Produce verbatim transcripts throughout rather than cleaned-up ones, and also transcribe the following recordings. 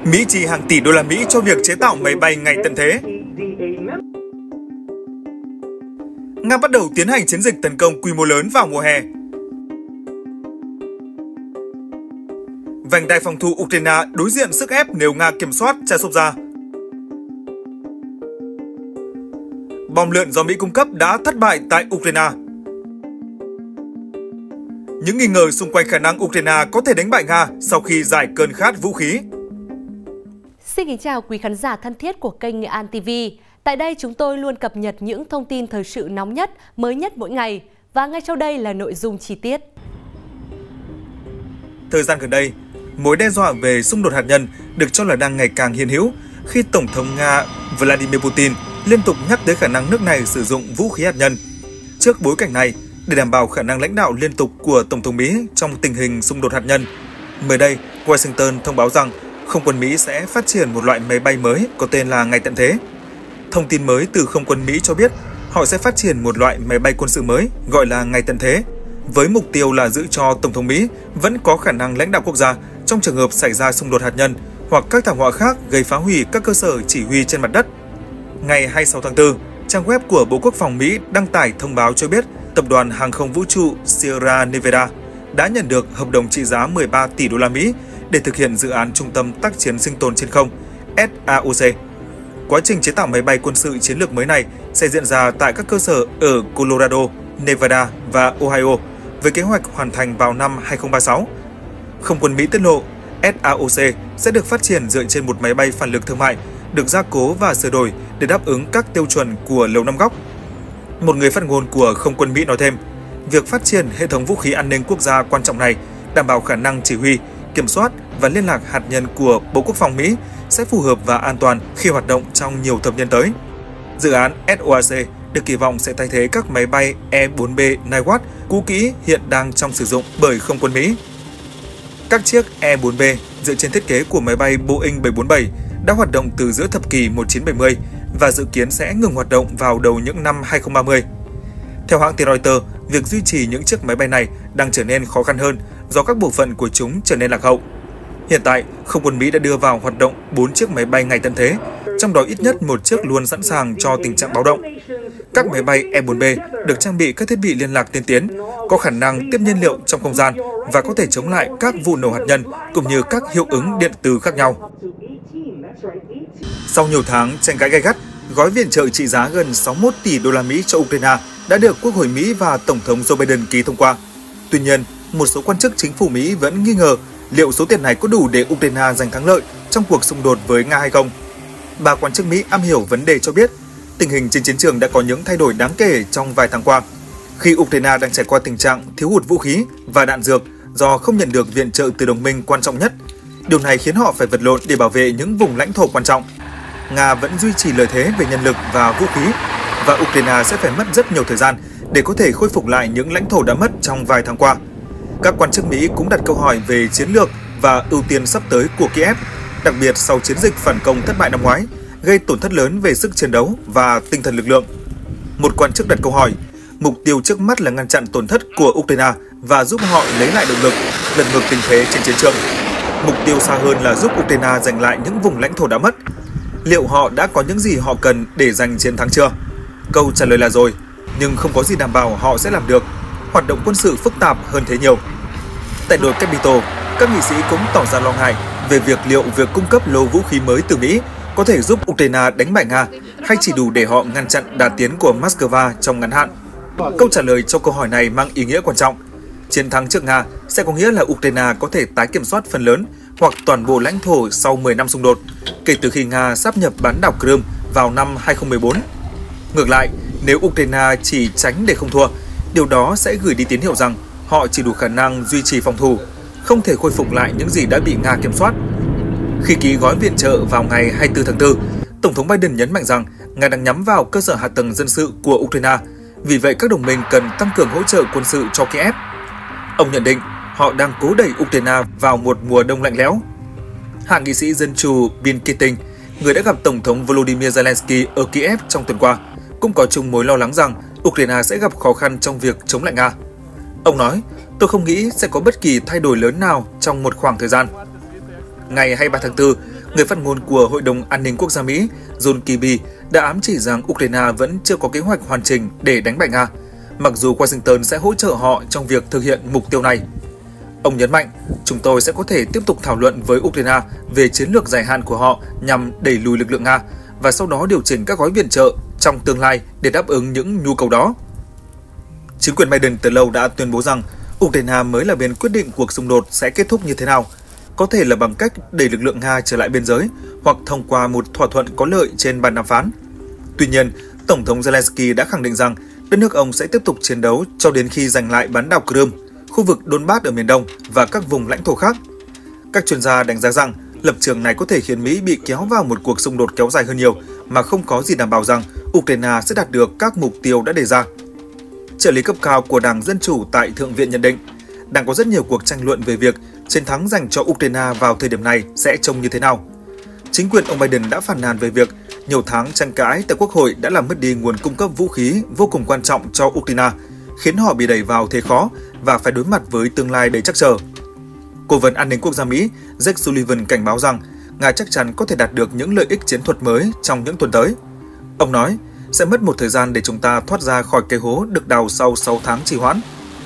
Mỹ chi hàng tỷ đô la Mỹ cho việc chế tạo máy bay ngày tận thế. Nga bắt đầu tiến hành chiến dịch tấn công quy mô lớn vào mùa hè. Vành đai phòng thủ Ukraine đối diện sức ép nếu Nga kiểm soát Chasiv. Bom lượn do Mỹ cung cấp đã thất bại tại Ukraine. Những nghi ngờ xung quanh khả năng Ukraine có thể đánh bại Nga sau khi giải cơn khát vũ khí. Xin kính chào quý khán giả thân thiết của kênh Nghệ An ti vi. Tại đây chúng tôi luôn cập nhật những thông tin thời sự nóng nhất, mới nhất mỗi ngày. Và ngay sau đây là nội dung chi tiết. Thời gian gần đây, mối đe dọa về xung đột hạt nhân được cho là đang ngày càng hiện hữu khi Tổng thống Nga Vladimir Putin liên tục nhắc tới khả năng nước này sử dụng vũ khí hạt nhân. Trước bối cảnh này, để đảm bảo khả năng lãnh đạo liên tục của Tổng thống Mỹ trong tình hình xung đột hạt nhân, mới đây, Washington thông báo rằng Không quân Mỹ sẽ phát triển một loại máy bay mới có tên là Ngày tận thế. Thông tin mới từ Không quân Mỹ cho biết họ sẽ phát triển một loại máy bay quân sự mới gọi là Ngày tận thế, với mục tiêu là giữ cho Tổng thống Mỹ vẫn có khả năng lãnh đạo quốc gia trong trường hợp xảy ra xung đột hạt nhân hoặc các thảm họa khác gây phá hủy các cơ sở chỉ huy trên mặt đất. Ngày hai mươi sáu tháng tư, trang web của Bộ Quốc phòng Mỹ đăng tải thông báo cho biết Tập đoàn Hàng không Vũ trụ Sierra Nevada đã nhận được hợp đồng trị giá mười ba tỷ đô la Mỹ để thực hiện dự án Trung tâm tác chiến sinh tồn trên không S A O C. Quá trình chế tạo máy bay quân sự chiến lược mới này sẽ diễn ra tại các cơ sở ở Colorado, Nevada và Ohio, với kế hoạch hoàn thành vào năm hai không ba sáu. Không quân Mỹ tiết lộ, S A O C sẽ được phát triển dựa trên một máy bay phản lực thương mại, được gia cố và sửa đổi để đáp ứng các tiêu chuẩn của Lầu Năm Góc. Một người phát ngôn của Không quân Mỹ nói thêm, việc phát triển hệ thống vũ khí an ninh quốc gia quan trọng này đảm bảo khả năng chỉ huy, kiểm soát và liên lạc hạt nhân của Bộ Quốc phòng Mỹ sẽ phù hợp và an toàn khi hoạt động trong nhiều thập niên tới. Dự án S O A C được kỳ vọng sẽ thay thế các máy bay E bốn B Nightwatch cũ kỹ hiện đang trong sử dụng bởi Không quân Mỹ. Các chiếc E bốn B dựa trên thiết kế của máy bay Boeing bảy bốn bảy đã hoạt động từ giữa thập kỷ một nghìn chín trăm bảy mươi và dự kiến sẽ ngừng hoạt động vào đầu những năm hai không ba mươi. Theo hãng tin Reuters, việc duy trì những chiếc máy bay này đang trở nên khó khăn hơn do các bộ phận của chúng trở nên lạc hậu. Hiện tại, Không quân Mỹ đã đưa vào hoạt động bốn chiếc máy bay ngày tận thế, trong đó ít nhất một chiếc luôn sẵn sàng cho tình trạng báo động. Các máy bay E bốn B được trang bị các thiết bị liên lạc tiên tiến, có khả năng tiếp nhiên liệu trong không gian và có thể chống lại các vụ nổ hạt nhân cũng như các hiệu ứng điện từ khác nhau. Sau nhiều tháng tranh cãi gay gắt, gói viện trợ trị giá gần sáu mươi mốt tỷ đô la Mỹ cho Ukraine đã được Quốc hội Mỹ và Tổng thống Joe Biden ký thông qua. Tuy nhiên, một số quan chức chính phủ Mỹ vẫn nghi ngờ liệu số tiền này có đủ để Ukraine giành thắng lợi trong cuộc xung đột với Nga hay không. Ba quan chức Mỹ am hiểu vấn đề cho biết, tình hình trên chiến trường đã có những thay đổi đáng kể trong vài tháng qua, khi Ukraine đang trải qua tình trạng thiếu hụt vũ khí và đạn dược do không nhận được viện trợ từ đồng minh quan trọng nhất. Điều này khiến họ phải vật lộn để bảo vệ những vùng lãnh thổ quan trọng. Nga vẫn duy trì lợi thế về nhân lực và vũ khí, và Ukraine sẽ phải mất rất nhiều thời gian để có thể khôi phục lại những lãnh thổ đã mất trong vài tháng qua. Các quan chức Mỹ cũng đặt câu hỏi về chiến lược và ưu tiên sắp tới của Kiev, đặc biệt sau chiến dịch phản công thất bại năm ngoái, gây tổn thất lớn về sức chiến đấu và tinh thần lực lượng. Một quan chức đặt câu hỏi, mục tiêu trước mắt là ngăn chặn tổn thất của Ukraine và giúp họ lấy lại động lực, lật ngược tình thế trên chiến trường. Mục tiêu xa hơn là giúp Ukraine giành lại những vùng lãnh thổ đã mất. Liệu họ đã có những gì họ cần để giành chiến thắng chưa? Câu trả lời là rồi, nhưng không có gì đảm bảo họ sẽ làm được. Hoạt động quân sự phức tạp hơn thế nhiều. Tại đồi Capitol, các nghị sĩ cũng tỏ ra lo ngại về việc liệu việc cung cấp lô vũ khí mới từ Mỹ có thể giúp Ukraine đánh bại Nga hay chỉ đủ để họ ngăn chặn đà tiến của Moscow trong ngắn hạn. Câu trả lời cho câu hỏi này mang ý nghĩa quan trọng. Chiến thắng trước Nga sẽ có nghĩa là Ukraine có thể tái kiểm soát phần lớn hoặc toàn bộ lãnh thổ sau mười năm xung đột, kể từ khi Nga sáp nhập bán đảo Crimea vào năm hai không một bốn. Ngược lại, nếu Ukraine chỉ tránh để không thua, điều đó sẽ gửi đi tín hiệu rằng họ chỉ đủ khả năng duy trì phòng thủ, không thể khôi phục lại những gì đã bị Nga kiểm soát. Khi ký gói viện trợ vào ngày hai mươi tư tháng tư, Tổng thống Biden nhấn mạnh rằng Nga đang nhắm vào cơ sở hạ tầng dân sự của Ukraine, vì vậy các đồng minh cần tăng cường hỗ trợ quân sự cho Kiev. Ông nhận định họ đang cố đẩy Ukraine vào một mùa đông lạnh lẽo. Hạ nghị sĩ Dân chủ Bill Keating, người đã gặp Tổng thống Volodymyr Zelensky ở Kiev trong tuần qua, cũng có chung mối lo lắng rằng Ukraine sẽ gặp khó khăn trong việc chống lại Nga. Ông nói, tôi không nghĩ sẽ có bất kỳ thay đổi lớn nào trong một khoảng thời gian. Ngày hai mươi ba tháng tư, người phát ngôn của Hội đồng An ninh Quốc gia Mỹ John Kirby đã ám chỉ rằng Ukraine vẫn chưa có kế hoạch hoàn chỉnh để đánh bại Nga, mặc dù Washington sẽ hỗ trợ họ trong việc thực hiện mục tiêu này. Ông nhấn mạnh, chúng tôi sẽ có thể tiếp tục thảo luận với Ukraine về chiến lược dài hạn của họ nhằm đẩy lùi lực lượng Nga và sau đó điều chỉnh các gói viện trợ trong tương lai để đáp ứng những nhu cầu đó. Chính quyền Biden từ lâu đã tuyên bố rằng Ukraine mới là bên quyết định cuộc xung đột sẽ kết thúc như thế nào, có thể là bằng cách đẩy lực lượng Nga trở lại biên giới hoặc thông qua một thỏa thuận có lợi trên bàn đàm phán. Tuy nhiên, Tổng thống Zelensky đã khẳng định rằng đất nước ông sẽ tiếp tục chiến đấu cho đến khi giành lại bán đảo Crimea, khu vực Donbass ở miền Đông và các vùng lãnh thổ khác. Các chuyên gia đánh giá rằng lập trường này có thể khiến Mỹ bị kéo vào một cuộc xung đột kéo dài hơn nhiều mà không có gì đảm bảo rằng Ukraine sẽ đạt được các mục tiêu đã đề ra. Trợ lý cấp cao của Đảng Dân Chủ tại Thượng viện nhận định, đang có rất nhiều cuộc tranh luận về việc chiến thắng dành cho Ukraine vào thời điểm này sẽ trông như thế nào. Chính quyền ông Biden đã phàn nàn về việc nhiều tháng tranh cãi tại Quốc hội đã làm mất đi nguồn cung cấp vũ khí vô cùng quan trọng cho Ukraine, khiến họ bị đẩy vào thế khó và phải đối mặt với tương lai đầy trắc trở. Cố vấn an ninh quốc gia Mỹ Jake Sullivan cảnh báo rằng Nga chắc chắn có thể đạt được những lợi ích chiến thuật mới trong những tuần tới. Ông nói, sẽ mất một thời gian để chúng ta thoát ra khỏi cái hố được đào sau sáu tháng trì hoãn.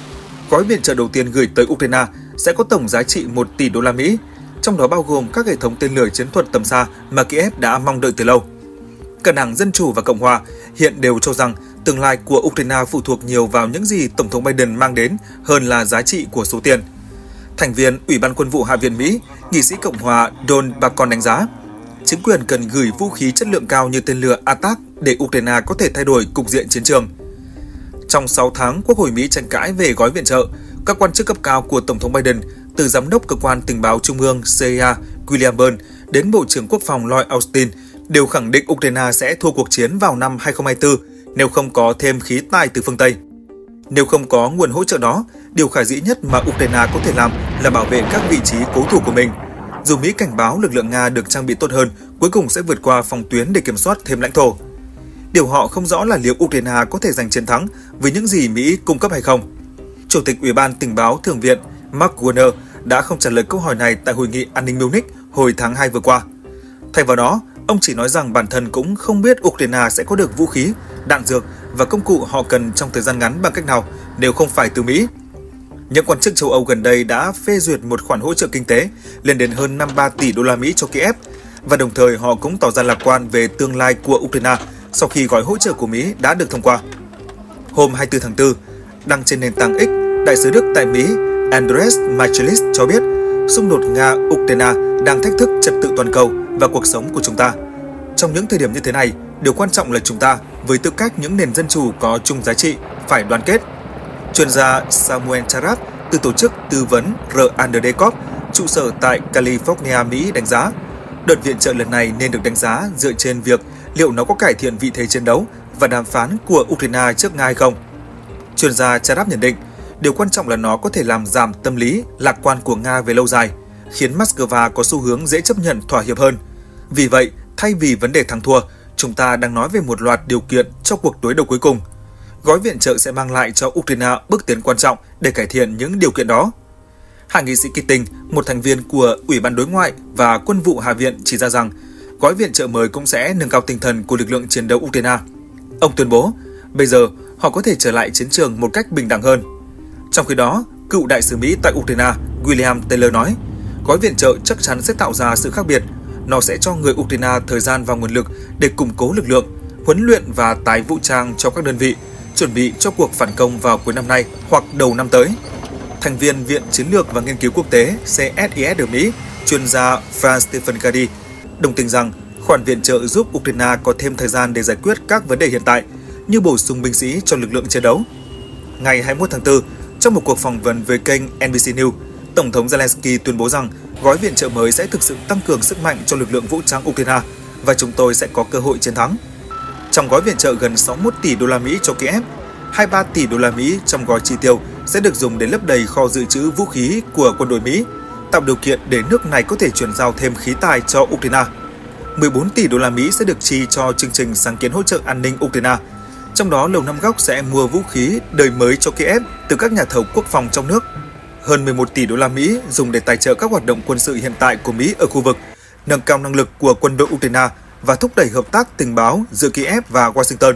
Gói viện trợ đầu tiên gửi tới Ukraine sẽ có tổng giá trị một tỷ đô la Mỹ, trong đó bao gồm các hệ thống tên lửa chiến thuật tầm xa mà Kiev đã mong đợi từ lâu. Cả Đảng Dân Chủ và Cộng Hòa hiện đều cho rằng tương lai của Ukraine phụ thuộc nhiều vào những gì Tổng thống Biden mang đến hơn là giá trị của số tiền. Thành viên Ủy ban Quân vụ Hạ viện Mỹ, nghị sĩ Cộng hòa Don Bacon đánh giá, chính quyền cần gửi vũ khí chất lượng cao như tên lửa A T A C để Ukraine có thể thay đổi cục diện chiến trường. Trong sáu tháng, Quốc hội Mỹ tranh cãi về gói viện trợ, các quan chức cấp cao của Tổng thống Biden, từ Giám đốc Cơ quan Tình báo Trung ương C I A William Burns đến Bộ trưởng Quốc phòng Lloyd Austin đều khẳng định Ukraine sẽ thua cuộc chiến vào năm hai không hai tư nếu không có thêm khí tài từ phương Tây. Nếu không có nguồn hỗ trợ đó, điều khả dĩ nhất mà Ukraine có thể làm là bảo vệ các vị trí cố thủ của mình. Dù Mỹ cảnh báo lực lượng Nga được trang bị tốt hơn, cuối cùng sẽ vượt qua phòng tuyến để kiểm soát thêm lãnh thổ. Điều họ không rõ là liệu Ukraine có thể giành chiến thắng với những gì Mỹ cung cấp hay không. Chủ tịch Ủy ban Tình báo Thượng viện Mark Warner đã không trả lời câu hỏi này tại Hội nghị An ninh Munich hồi tháng hai vừa qua. Thay vào đó, ông chỉ nói rằng bản thân cũng không biết Ukraine sẽ có được vũ khí, đạn dược và công cụ họ cần trong thời gian ngắn bằng cách nào nếu không phải từ Mỹ. Những quan chức châu Âu gần đây đã phê duyệt một khoản hỗ trợ kinh tế lên đến hơn năm mươi ba tỷ đô la Mỹ cho Kiev và đồng thời họ cũng tỏ ra lạc quan về tương lai của Ukraine sau khi gói hỗ trợ của Mỹ đã được thông qua. Hôm hai mươi tư tháng tư, đăng trên nền tảng X, Đại sứ Đức tại Mỹ Andres Michaelis cho biết xung đột Nga-Ukraine đang thách thức trật tự toàn cầu và cuộc sống của chúng ta. Trong những thời điểm như thế này, điều quan trọng là chúng ta, với tư cách những nền dân chủ có chung giá trị, phải đoàn kết. Chuyên gia Samuel Charab từ tổ chức tư vấn R and D Corp, trụ sở tại California, Mỹ đánh giá, đợt viện trợ lần này nên được đánh giá dựa trên việc liệu nó có cải thiện vị thế chiến đấu và đàm phán của Ukraine trước Nga hay không. Chuyên gia Charab nhận định, điều quan trọng là nó có thể làm giảm tâm lý lạc quan của Nga về lâu dài, khiến Moscow có xu hướng dễ chấp nhận thỏa hiệp hơn. Vì vậy, thay vì vấn đề thắng thua, chúng ta đang nói về một loạt điều kiện cho cuộc đối đầu cuối cùng. Gói viện trợ sẽ mang lại cho Ukraine bước tiến quan trọng để cải thiện những điều kiện đó. Hạ nghị sĩ Keating, một thành viên của Ủy ban Đối ngoại và Quân vụ Hạ viện chỉ ra rằng gói viện trợ mới cũng sẽ nâng cao tinh thần của lực lượng chiến đấu Ukraine. Ông tuyên bố, bây giờ họ có thể trở lại chiến trường một cách bình đẳng hơn. Trong khi đó, cựu đại sứ Mỹ tại Ukraine William Taylor nói, gói viện trợ chắc chắn sẽ tạo ra sự khác biệt. Nó sẽ cho người Ukraine thời gian và nguồn lực để củng cố lực lượng, huấn luyện và tái vũ trang cho các đơn vị, chuẩn bị cho cuộc phản công vào cuối năm nay hoặc đầu năm tới. Thành viên Viện Chiến lược và Nghiên cứu Quốc tế C S I S ở Mỹ, chuyên gia Franz Stephen Gady, đồng tình rằng khoản viện trợ giúp Ukraine có thêm thời gian để giải quyết các vấn đề hiện tại, như bổ sung binh sĩ cho lực lượng chiến đấu. Ngày hai mươi mốt tháng tư, trong một cuộc phỏng vấn với kênh N B C News, Tổng thống Zelensky tuyên bố rằng gói viện trợ mới sẽ thực sự tăng cường sức mạnh cho lực lượng vũ trang Ukraine và chúng tôi sẽ có cơ hội chiến thắng. Trong gói viện trợ gần sáu mươi mốt tỷ đô la Mỹ cho Kiev, hai mươi ba tỷ đô la Mỹ trong gói chi tiêu sẽ được dùng để lấp đầy kho dự trữ vũ khí của quân đội Mỹ, tạo điều kiện để nước này có thể chuyển giao thêm khí tài cho Ukraine. mười bốn tỷ đô la Mỹ sẽ được chi cho chương trình sáng kiến hỗ trợ an ninh Ukraine. Trong đó, Lầu Năm Góc sẽ mua vũ khí đời mới cho Kiev từ các nhà thầu quốc phòng trong nước. hơn mười một tỷ đô la Mỹ dùng để tài trợ các hoạt động quân sự hiện tại của Mỹ ở khu vực, nâng cao năng lực của quân đội Ukraine và thúc đẩy hợp tác tình báo giữa Kiev và Washington.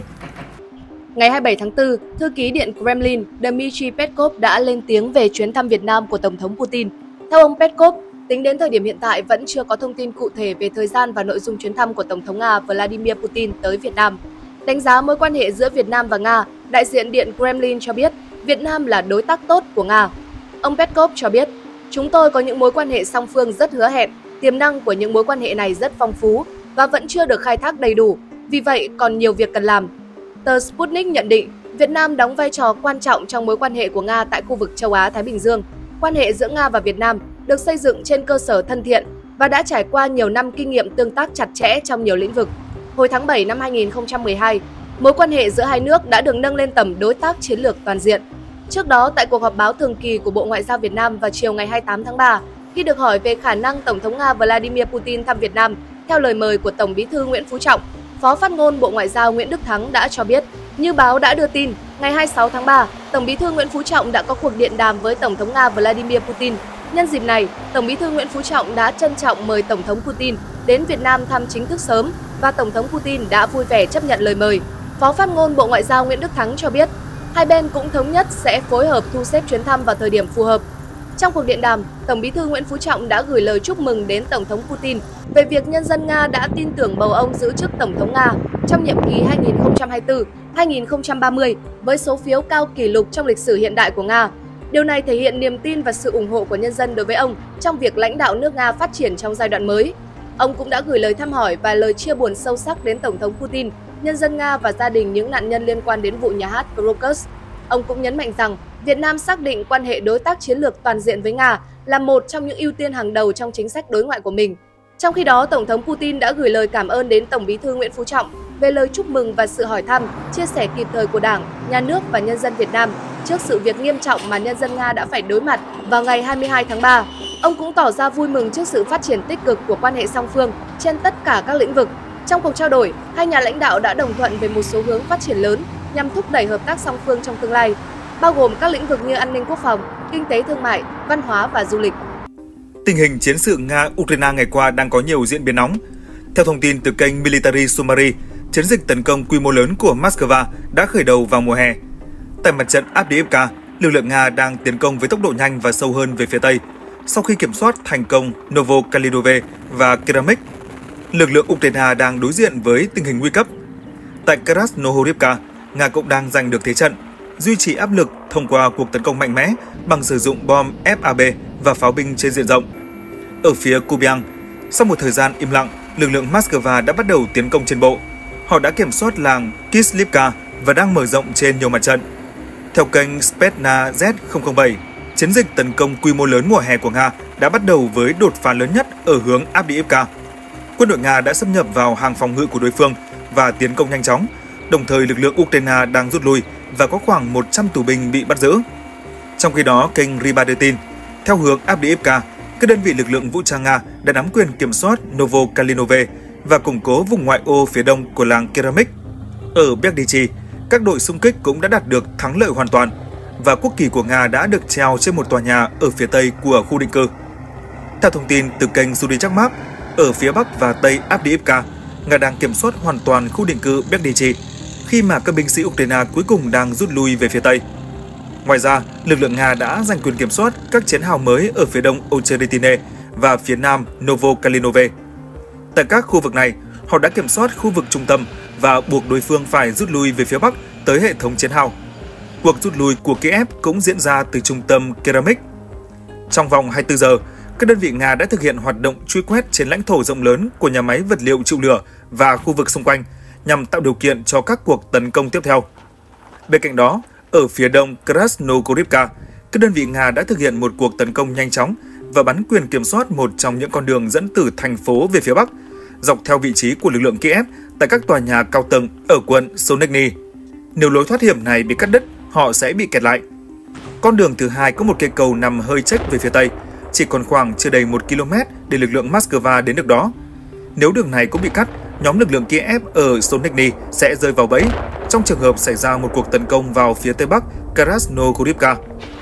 Ngày hai mươi bảy tháng tư, thư ký Điện Kremlin Dmitry Peskov đã lên tiếng về chuyến thăm Việt Nam của Tổng thống Putin. Theo ông Peskov, tính đến thời điểm hiện tại vẫn chưa có thông tin cụ thể về thời gian và nội dung chuyến thăm của Tổng thống Nga Vladimir Putin tới Việt Nam. Đánh giá mối quan hệ giữa Việt Nam và Nga, đại diện Điện Kremlin cho biết Việt Nam là đối tác tốt của Nga. Ông Peskov cho biết, chúng tôi có những mối quan hệ song phương rất hứa hẹn, tiềm năng của những mối quan hệ này rất phong phú và vẫn chưa được khai thác đầy đủ, vì vậy còn nhiều việc cần làm. Tờ Sputnik nhận định, Việt Nam đóng vai trò quan trọng trong mối quan hệ của Nga tại khu vực châu Á-Thái Bình Dương. Quan hệ giữa Nga và Việt Nam được xây dựng trên cơ sở thân thiện và đã trải qua nhiều năm kinh nghiệm tương tác chặt chẽ trong nhiều lĩnh vực. Hồi tháng bảy năm hai nghìn không trăm mười hai, mối quan hệ giữa hai nước đã được nâng lên tầm đối tác chiến lược toàn diện. Trước đó, tại cuộc họp báo thường kỳ của Bộ Ngoại giao Việt Nam vào chiều ngày hai mươi tám tháng ba, khi được hỏi về khả năng Tổng thống Nga Vladimir Putin thăm Việt Nam theo lời mời của Tổng Bí thư Nguyễn Phú Trọng, Phó phát ngôn Bộ Ngoại giao Nguyễn Đức Thắng đã cho biết, như báo đã đưa tin, ngày hai mươi sáu tháng ba, Tổng Bí thư Nguyễn Phú Trọng đã có cuộc điện đàm với Tổng thống Nga Vladimir Putin. Nhân dịp này, Tổng Bí thư Nguyễn Phú Trọng đã trân trọng mời Tổng thống Putin đến Việt Nam thăm chính thức sớm và Tổng thống Putin đã vui vẻ chấp nhận lời mời. Phó phát ngôn Bộ Ngoại giao Nguyễn Đức Thắng cho biết, hai bên cũng thống nhất sẽ phối hợp thu xếp chuyến thăm vào thời điểm phù hợp. Trong cuộc điện đàm, Tổng Bí thư Nguyễn Phú Trọng đã gửi lời chúc mừng đến Tổng thống Putin về việc nhân dân Nga đã tin tưởng bầu ông giữ chức Tổng thống Nga trong nhiệm kỳ hai nghìn không trăm hai mươi tư đến hai nghìn không trăm ba mươi với số phiếu cao kỷ lục trong lịch sử hiện đại của Nga. Điều này thể hiện niềm tin và sự ủng hộ của nhân dân đối với ông trong việc lãnh đạo nước Nga phát triển trong giai đoạn mới. Ông cũng đã gửi lời thăm hỏi và lời chia buồn sâu sắc đến Tổng thống Putin, nhân dân Nga và gia đình những nạn nhân liên quan đến vụ nhà hát Krokus. Ông cũng nhấn mạnh rằng Việt Nam xác định quan hệ đối tác chiến lược toàn diện với Nga là một trong những ưu tiên hàng đầu trong chính sách đối ngoại của mình. Trong khi đó, Tổng thống Putin đã gửi lời cảm ơn đến Tổng Bí thư Nguyễn Phú Trọng về lời chúc mừng và sự hỏi thăm, chia sẻ kịp thời của Đảng, Nhà nước và nhân dân Việt Nam trước sự việc nghiêm trọng mà nhân dân Nga đã phải đối mặt vào ngày hai mươi hai tháng ba. Ông cũng tỏ ra vui mừng trước sự phát triển tích cực của quan hệ song phương trên tất cả các lĩnh vực. Trong cuộc trao đổi, hai nhà lãnh đạo đã đồng thuận về một số hướng phát triển lớn nhằm thúc đẩy hợp tác song phương trong tương lai, bao gồm các lĩnh vực như an ninh quốc phòng, kinh tế thương mại, văn hóa và du lịch. Tình hình chiến sự Nga-Ukraine ngày qua đang có nhiều diễn biến nóng. Theo thông tin từ kênh Military Summary, chiến dịch tấn công quy mô lớn của Moscow đã khởi đầu vào mùa hè. Tại mặt trận Avdiivka, lực lượng Nga đang tiến công với tốc độ nhanh và sâu hơn về phía Tây. Sau khi kiểm soát thành công Novokalidove và Keramik, lực lượng Ukraine đang đối diện với tình hình nguy cấp. Tại Krasnohorivka, Nga cũng đang giành được thế trận, duy trì áp lực thông qua cuộc tấn công mạnh mẽ bằng sử dụng bom ép a bê và pháo binh trên diện rộng. Ở phía Kupiansk, sau một thời gian im lặng, lực lượng Moscow đã bắt đầu tiến công trên bộ. Họ đã kiểm soát làng Kislivka và đang mở rộng trên nhiều mặt trận. Theo kênh Spetsnaz Z không không bảy, chiến dịch tấn công quy mô lớn mùa hè của Nga đã bắt đầu với đột phá lớn nhất ở hướng Avdiivka. Quân đội Nga đã xâm nhập vào hàng phòng ngự của đối phương và tiến công nhanh chóng, đồng thời lực lượng Ukraine đang rút lui và có khoảng một trăm tù binh bị bắt giữ. Trong khi đó, kênh Riba đưa tin, theo hướng Avdiivka, các đơn vị lực lượng vũ trang Nga đã nắm quyền kiểm soát Novokalidove và củng cố vùng ngoại ô phía đông của làng Keramik. Ở Berdichi, các đội xung kích cũng đã đạt được thắng lợi hoàn toàn và quốc kỳ của Nga đã được treo trên một tòa nhà ở phía tây của khu định cư. Theo thông tin từ kênh Sudichakmak, ở phía bắc và tây Avdiivka, Nga đang kiểm soát hoàn toàn khu định cư Berdichi khi mà các binh sĩ Ukraine cuối cùng đang rút lui về phía tây. Ngoài ra, lực lượng Nga đã giành quyền kiểm soát các chiến hào mới ở phía đông Ocheretine và phía nam Novokalidove. Tại các khu vực này, họ đã kiểm soát khu vực trung tâm và buộc đối phương phải rút lui về phía bắc tới hệ thống chiến hào. Cuộc rút lui của Kiev cũng diễn ra từ trung tâm Keramik. Trong vòng hai mươi tư giờ, các đơn vị Nga đã thực hiện hoạt động truy quét trên lãnh thổ rộng lớn của nhà máy vật liệu chịu lửa và khu vực xung quanh nhằm tạo điều kiện cho các cuộc tấn công tiếp theo. Bên cạnh đó, ở phía đông Krasnohorivka, các đơn vị Nga đã thực hiện một cuộc tấn công nhanh chóng và bắn quyền kiểm soát một trong những con đường dẫn từ thành phố về phía bắc, dọc theo vị trí của lực lượng Kiev tại các tòa nhà cao tầng ở quận Sonekny. Nếu lối thoát hiểm này bị cắt đứt, họ sẽ bị kẹt lại. Con đường thứ hai có một cây cầu nằm hơi chếch về phía tây, chỉ còn khoảng chưa đầy một ki lô mét để lực lượng Moscow đến được đó. Nếu đường này cũng bị cắt, nhóm lực lượng Kiev ở Sonekny sẽ rơi vào bẫy trong trường hợp xảy ra một cuộc tấn công vào phía tây bắc Krasnohorivka.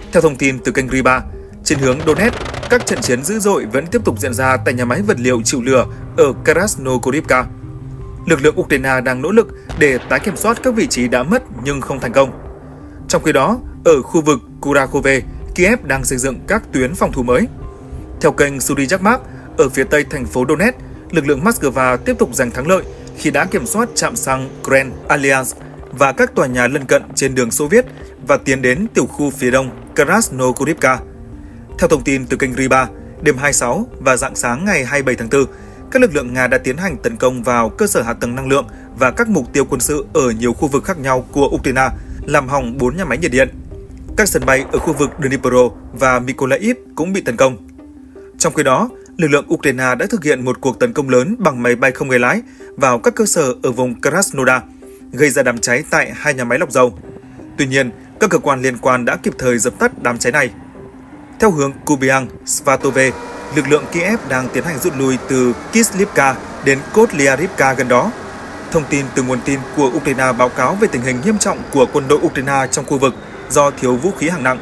Theo thông tin từ kênh Riba, trên hướng Donetsk, các trận chiến dữ dội vẫn tiếp tục diễn ra tại nhà máy vật liệu chịu lửa ở Krasnokorivka. Lực lượng Ukraine đang nỗ lực để tái kiểm soát các vị trí đã mất nhưng không thành công. Trong khi đó, ở khu vực Kurakhove, Kiev đang xây dựng các tuyến phòng thủ mới. Theo kênh Suryakmak, ở phía tây thành phố Donetsk, lực lượng Moscow tiếp tục giành thắng lợi khi đã kiểm soát trạm xăng Grand Alliance và các tòa nhà lân cận trên đường Xô Viết và tiến đến tiểu khu phía đông Krasnokorivka. Theo thông tin từ kênh Riba, đêm hai mươi sáu và rạng sáng ngày hai mươi bảy tháng tư, các lực lượng Nga đã tiến hành tấn công vào cơ sở hạ tầng năng lượng và các mục tiêu quân sự ở nhiều khu vực khác nhau của Ukraine, làm hỏng bốn nhà máy nhiệt điện. Các sân bay ở khu vực Dnipro và Mykolaiv cũng bị tấn công. Trong khi đó, lực lượng Ukraine đã thực hiện một cuộc tấn công lớn bằng máy bay không người lái vào các cơ sở ở vùng Krasnodar, gây ra đám cháy tại hai nhà máy lọc dầu. Tuy nhiên, các cơ quan liên quan đã kịp thời dập tắt đám cháy này. Theo hướng Kupiansk, Svatove, lực lượng Kiev đang tiến hành rút lui từ Kislivka đến Kotlyarivka gần đó. Thông tin từ nguồn tin của Ukraine báo cáo về tình hình nghiêm trọng của quân đội Ukraine trong khu vực do thiếu vũ khí hạng nặng.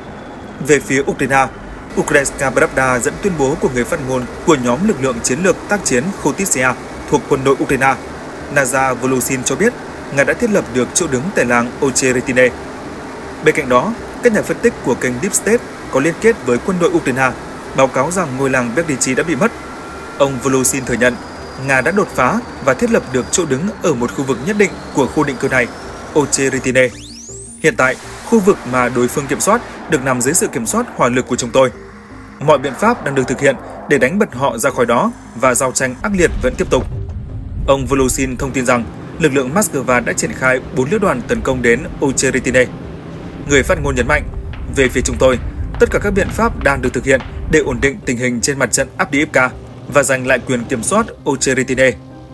Về phía Ukraine, Ukrainska Pravda dẫn tuyên bố của người phát ngôn của nhóm lực lượng chiến lược tác chiến Khotitsia thuộc quân đội Ukraine, Naza Volusin cho biết Nga đã thiết lập được chỗ đứng tại làng Ocheretine. Bên cạnh đó, các nhà phân tích của kênh Deep State có liên kết với quân đội Ukraine báo cáo rằng ngôi làng Berdichi đã bị mất. Ông Volusin thừa nhận Nga đã đột phá và thiết lập được chỗ đứng ở một khu vực nhất định của khu định cư này, Ocheretine. Hiện tại, khu vực mà đối phương kiểm soát được nằm dưới sự kiểm soát hỏa lực của chúng tôi. Mọi biện pháp đang được thực hiện để đánh bật họ ra khỏi đó và giao tranh ác liệt vẫn tiếp tục. Ông Volusin thông tin rằng lực lượng Moscow đã triển khai bốn lữ đoàn tấn công đến Ocheretine. Người phát ngôn nhấn mạnh, về phía chúng tôi, tất cả các biện pháp đang được thực hiện để ổn định tình hình trên mặt trận Avdiivka và giành lại quyền kiểm soát Ocheretine.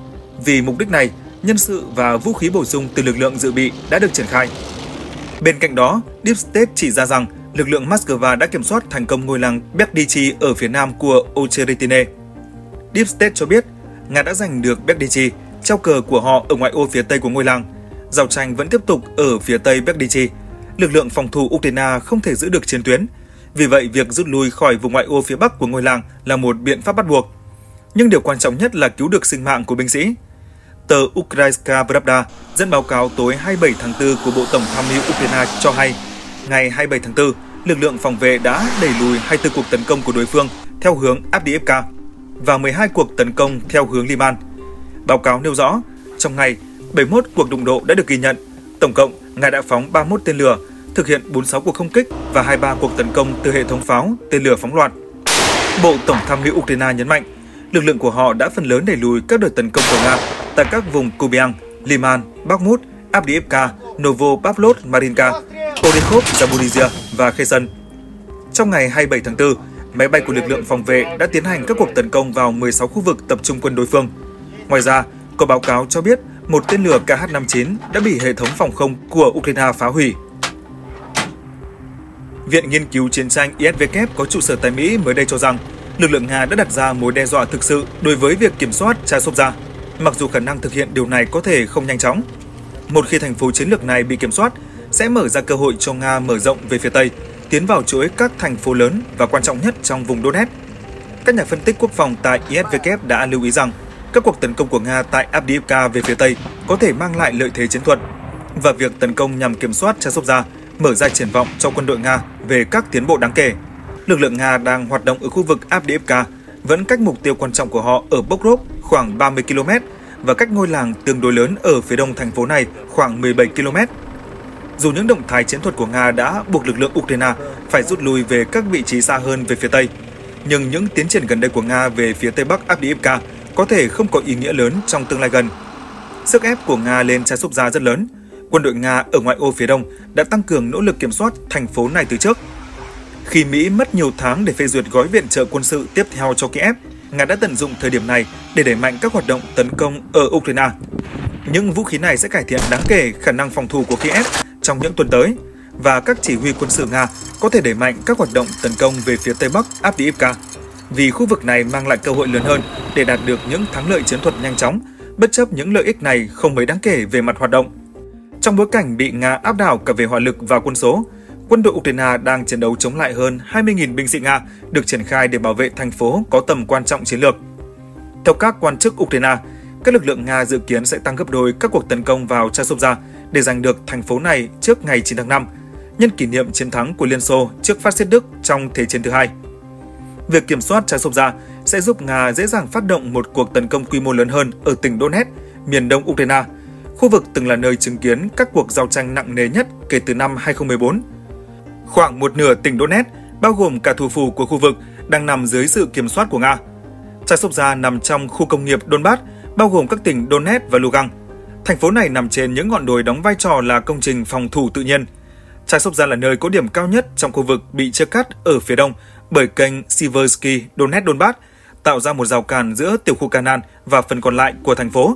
Vì mục đích này, nhân sự và vũ khí bổ sung từ lực lượng dự bị đã được triển khai. Bên cạnh đó, Deep State chỉ ra rằng lực lượng Moscow đã kiểm soát thành công ngôi làng Berdichi ở phía nam của Ocheretine. Deep State cho biết, Nga đã giành được Berdichi, treo cờ của họ ở ngoại ô phía tây của ngôi làng. Giao tranh vẫn tiếp tục ở phía tây Berdichi. Lực lượng phòng thủ Ukraine không thể giữ được chiến tuyến. Vì vậy, việc rút lui khỏi vùng ngoại ô phía bắc của ngôi làng là một biện pháp bắt buộc. Nhưng điều quan trọng nhất là cứu được sinh mạng của binh sĩ. Tờ Ukrainska Pravda dẫn báo cáo tối hai mươi bảy tháng tư của Bộ Tổng tham mưu Ukraine cho hay, ngày hai mươi bảy tháng tư, lực lượng phòng vệ đã đẩy lùi hai mươi tư cuộc tấn công của đối phương theo hướng Avdiivka và mười hai cuộc tấn công theo hướng Liman. Báo cáo nêu rõ, trong ngày, bảy mươi mốt cuộc đụng độ đã được ghi nhận. Tổng cộng, Nga đã phóng ba mươi mốt tên lửa, thực hiện bốn mươi sáu cuộc không kích và hai mươi ba cuộc tấn công từ hệ thống pháo, tên lửa phóng loạt. Bộ Tổng tham mưu Ukraine nhấn mạnh, lực lượng của họ đã phần lớn đẩy lùi các đợt tấn công của Nga tại các vùng Kupiansk, Liman, Bakhmut, Avdiivka, Novopavlov, Marinka, Orekhov, Zaporizhia và Kherson. Trong ngày hai mươi bảy tháng tư, máy bay của lực lượng phòng vệ đã tiến hành các cuộc tấn công vào mười sáu khu vực tập trung quân đối phương. Ngoài ra, có báo cáo cho biết một tên lửa K H năm mươi chín đã bị hệ thống phòng không của Ukraine phá hủy. Viện Nghiên cứu Chiến tranh I S W có trụ sở tại Mỹ mới đây cho rằng lực lượng Nga đã đặt ra mối đe dọa thực sự đối với việc kiểm soát Chasiv, mặc dù khả năng thực hiện điều này có thể không nhanh chóng. Một khi thành phố chiến lược này bị kiểm soát, sẽ mở ra cơ hội cho Nga mở rộng về phía Tây, tiến vào chuỗi các thành phố lớn và quan trọng nhất trong vùng Donetsk. Các nhà phân tích quốc phòng tại I S W đã lưu ý rằng các cuộc tấn công của Nga tại Avdiivka về phía Tây có thể mang lại lợi thế chiến thuật, và việc tấn công nhằm kiểm soát Chasiv mở ra triển vọng cho quân đội Nga về các tiến bộ đáng kể. Lực lượng Nga đang hoạt động ở khu vực Avdiivka, vẫn cách mục tiêu quan trọng của họ ở Pokrov khoảng ba mươi ki lô mét và cách ngôi làng tương đối lớn ở phía đông thành phố này khoảng mười bảy ki lô mét. Dù những động thái chiến thuật của Nga đã buộc lực lượng Ukraine phải rút lui về các vị trí xa hơn về phía Tây, nhưng những tiến triển gần đây của Nga về phía Tây Bắc Avdiivka có thể không có ý nghĩa lớn trong tương lai gần. Sức ép của Nga lên Chasiv rất lớn. Quân đội Nga ở ngoại ô phía đông đã tăng cường nỗ lực kiểm soát thành phố này từ trước. Khi Mỹ mất nhiều tháng để phê duyệt gói viện trợ quân sự tiếp theo cho Kiev, Nga đã tận dụng thời điểm này để đẩy mạnh các hoạt động tấn công ở Ukraine. Những vũ khí này sẽ cải thiện đáng kể khả năng phòng thủ của Kiev trong những tuần tới, và các chỉ huy quân sự Nga có thể đẩy mạnh các hoạt động tấn công về phía Tây Bắc Avdiivka, vì khu vực này mang lại cơ hội lớn hơn để đạt được những thắng lợi chiến thuật nhanh chóng, bất chấp những lợi ích này không mấy đáng kể về mặt hoạt động. Trong bối cảnh bị Nga áp đảo cả về hỏa lực và quân số, quân đội Ukraine đang chiến đấu chống lại hơn hai mươi nghìn binh sĩ Nga được triển khai để bảo vệ thành phố có tầm quan trọng chiến lược. Theo các quan chức Ukraine, các lực lượng Nga dự kiến sẽ tăng gấp đôi các cuộc tấn công vào Chasiv để giành được thành phố này trước ngày chín tháng năm, nhân kỷ niệm chiến thắng của Liên Xô trước phát xít Đức trong Thế chiến thứ hai. Việc kiểm soát Chasiv sẽ giúp Nga dễ dàng phát động một cuộc tấn công quy mô lớn hơn ở tỉnh Donetsk, miền đông Ukraine, khu vực từng là nơi chứng kiến các cuộc giao tranh nặng nề nhất kể từ năm hai không một bốn. Khoảng một nửa tỉnh Donetsk, bao gồm cả thủ phủ của khu vực, đang nằm dưới sự kiểm soát của Nga. Chasiv nằm trong khu công nghiệp Donbass, bao gồm các tỉnh Donetsk và Lugansk. Thành phố này nằm trên những ngọn đồi đóng vai trò là công trình phòng thủ tự nhiên. Chasiv là nơi có điểm cao nhất trong khu vực bị chia cắt ở phía đông bởi kênh Siversky Donetsk-Donbass, tạo ra một rào cản giữa tiểu khu Canaan và phần còn lại của thành phố.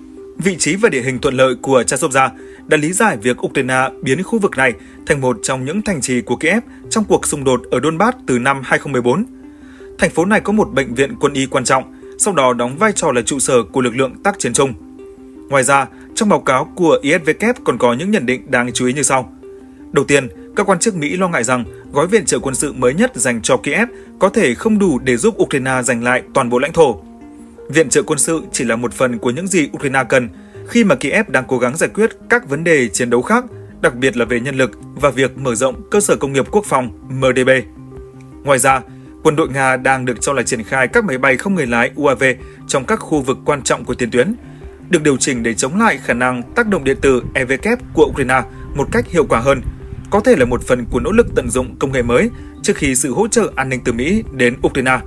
Vị trí và địa hình thuận lợi của Chasiv đã lý giải việc Ukraine biến khu vực này thành một trong những thành trì của Kiev trong cuộc xung đột ở Donbass từ năm hai không một bốn. Thành phố này có một bệnh viện quân y quan trọng, sau đó đóng vai trò là trụ sở của lực lượng tác chiến chung. Ngoài ra, trong báo cáo của i ét vê kép còn có những nhận định đáng chú ý như sau. Đầu tiên, các quan chức Mỹ lo ngại rằng gói viện trợ quân sự mới nhất dành cho Kiev có thể không đủ để giúp Ukraine giành lại toàn bộ lãnh thổ. Viện trợ quân sự chỉ là một phần của những gì Ukraine cần khi mà Kiev đang cố gắng giải quyết các vấn đề chiến đấu khác, đặc biệt là về nhân lực và việc mở rộng cơ sở công nghiệp quốc phòng em đê bê. Ngoài ra, quân đội Nga đang được cho là triển khai các máy bay không người lái u a vê trong các khu vực quan trọng của tiền tuyến, được điều chỉnh để chống lại khả năng tác động điện tử e vê kép của Ukraine một cách hiệu quả hơn, có thể là một phần của nỗ lực tận dụng công nghệ mới trước khi sự hỗ trợ an ninh từ Mỹ đến Ukraine.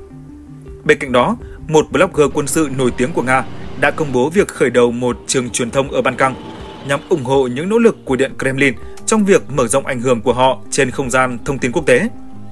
Bên cạnh đó, một blogger quân sự nổi tiếng của Nga đã công bố việc khởi đầu một trường truyền thông ở Ban Căng nhằm ủng hộ những nỗ lực của Điện Kremlin trong việc mở rộng ảnh hưởng của họ trên không gian thông tin quốc tế.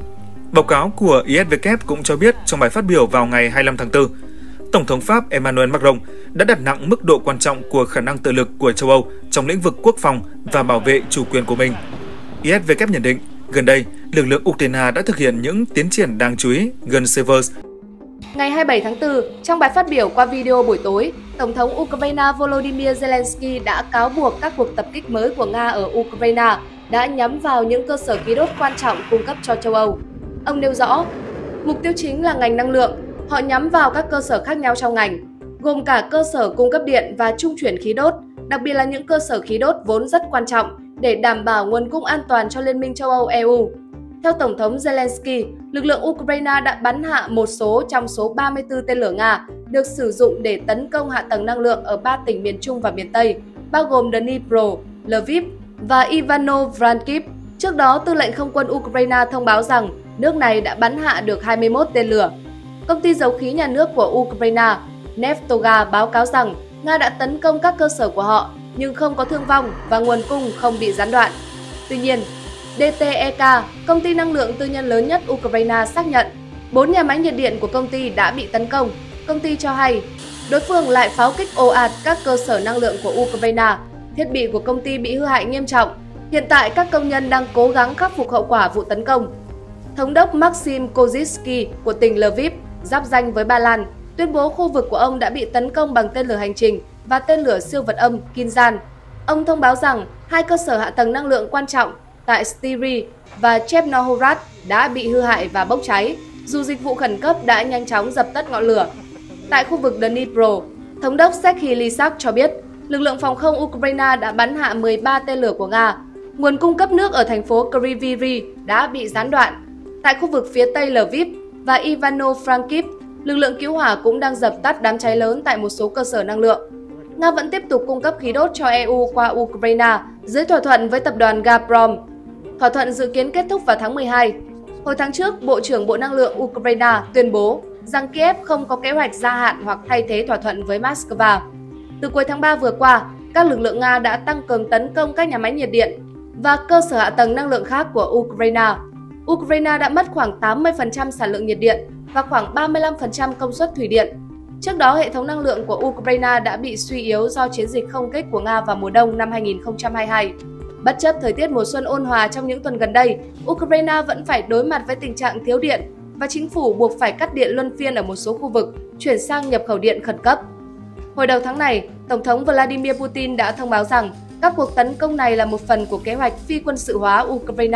Báo cáo của i ét vê kép cũng cho biết trong bài phát biểu vào ngày hai mươi lăm tháng tư, Tổng thống Pháp Emmanuel Macron đã đặt nặng mức độ quan trọng của khả năng tự lực của châu Âu trong lĩnh vực quốc phòng và bảo vệ chủ quyền của mình. i ét vê kép nhận định, gần đây, lực lượng Ukraine đã thực hiện những tiến triển đáng chú ý gần Seversk. Ngày hai mươi bảy tháng tư, trong bài phát biểu qua video buổi tối, Tổng thống Ukraine Volodymyr Zelensky đã cáo buộc các cuộc tập kích mới của Nga ở Ukraine đã nhắm vào những cơ sở khí đốt quan trọng cung cấp cho châu Âu. Ông nêu rõ, mục tiêu chính là ngành năng lượng, họ nhắm vào các cơ sở khác nhau trong ngành, gồm cả cơ sở cung cấp điện và trung chuyển khí đốt, đặc biệt là những cơ sở khí đốt vốn rất quan trọng để đảm bảo nguồn cung an toàn cho Liên minh châu Âu e u. Theo Tổng thống Zelensky, lực lượng Ukraine đã bắn hạ một số trong số ba mươi tư tên lửa Nga được sử dụng để tấn công hạ tầng năng lượng ở ba tỉnh miền Trung và miền Tây, bao gồm Dnipro, Lviv và Ivano-Frankivsk. Trước đó, Tư lệnh Không quân Ukraine thông báo rằng nước này đã bắn hạ được hai mươi mốt tên lửa. Công ty dầu khí nhà nước của Ukraine, Neftoga, báo cáo rằng Nga đã tấn công các cơ sở của họ nhưng không có thương vong và nguồn cung không bị gián đoạn. Tuy nhiên, đê tê e ca, công ty năng lượng tư nhân lớn nhất Ukraine, xác nhận bốn nhà máy nhiệt điện của công ty đã bị tấn công. Công ty cho hay đối phương lại pháo kích ồ ạt các cơ sở năng lượng của Ukraine. Thiết bị của công ty bị hư hại nghiêm trọng. Hiện tại, các công nhân đang cố gắng khắc phục hậu quả vụ tấn công. Thống đốc Maxim Kozitsky của tỉnh Lviv, giáp ranh với Ba Lan, tuyên bố khu vực của ông đã bị tấn công bằng tên lửa hành trình và tên lửa siêu vật âm Kinzhan. Ông thông báo rằng hai cơ sở hạ tầng năng lượng quan trọng tại Styria và Chernihorod đã bị hư hại và bốc cháy, dù dịch vụ khẩn cấp đã nhanh chóng dập tắt ngọn lửa. Tại khu vực Dnipro, Thống đốc Serhiy Lysak cho biết lực lượng phòng không Ukraine đã bắn hạ mười ba tên lửa của Nga. Nguồn cung cấp nước ở thành phố Kryvyi đã bị gián đoạn. Tại khu vực phía tây Lviv và Ivano-Frankivsk, lực lượng cứu hỏa cũng đang dập tắt đám cháy lớn tại một số cơ sở năng lượng. Nga vẫn tiếp tục cung cấp khí đốt cho e u qua Ukraine dưới thỏa thuận với tập đoàn Gazprom. Thỏa thuận dự kiến kết thúc vào tháng mười hai. Hồi tháng trước, Bộ trưởng Bộ Năng lượng Ukraine tuyên bố rằng Kiev không có kế hoạch gia hạn hoặc thay thế thỏa thuận với Moscow. Từ cuối tháng ba vừa qua, các lực lượng Nga đã tăng cường tấn công các nhà máy nhiệt điện và cơ sở hạ tầng năng lượng khác của Ukraine. Ukraine đã mất khoảng tám mươi phần trăm sản lượng nhiệt điện và khoảng ba mươi lăm phần trăm công suất thủy điện. Trước đó, hệ thống năng lượng của Ukraine đã bị suy yếu do chiến dịch không kích của Nga vào mùa đông năm hai nghìn không trăm hai mươi hai. Bất chấp thời tiết mùa xuân ôn hòa trong những tuần gần đây, Ukraine vẫn phải đối mặt với tình trạng thiếu điện và chính phủ buộc phải cắt điện luân phiên ở một số khu vực, chuyển sang nhập khẩu điện khẩn cấp. Hồi đầu tháng này, Tổng thống Vladimir Putin đã thông báo rằng các cuộc tấn công này là một phần của kế hoạch phi quân sự hóa Ukraine.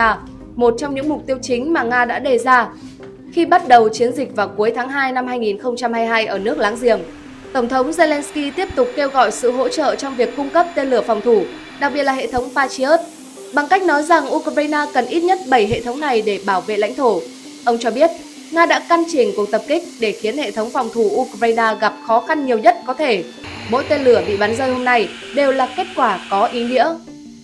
một trong những mục tiêu chính mà Nga đã đề ra khi bắt đầu chiến dịch vào cuối tháng hai năm hai nghìn không trăm hai mươi hai ở nước láng giềng. Tổng thống Zelensky tiếp tục kêu gọi sự hỗ trợ trong việc cung cấp tên lửa phòng thủ, đặc biệt là hệ thống Patriot, bằng cách nói rằng Ukraine cần ít nhất bảy hệ thống này để bảo vệ lãnh thổ. Ông cho biết, Nga đã căn chỉnh cuộc tập kích để khiến hệ thống phòng thủ Ukraine gặp khó khăn nhiều nhất có thể. Mỗi tên lửa bị bắn rơi hôm nay đều là kết quả có ý nghĩa.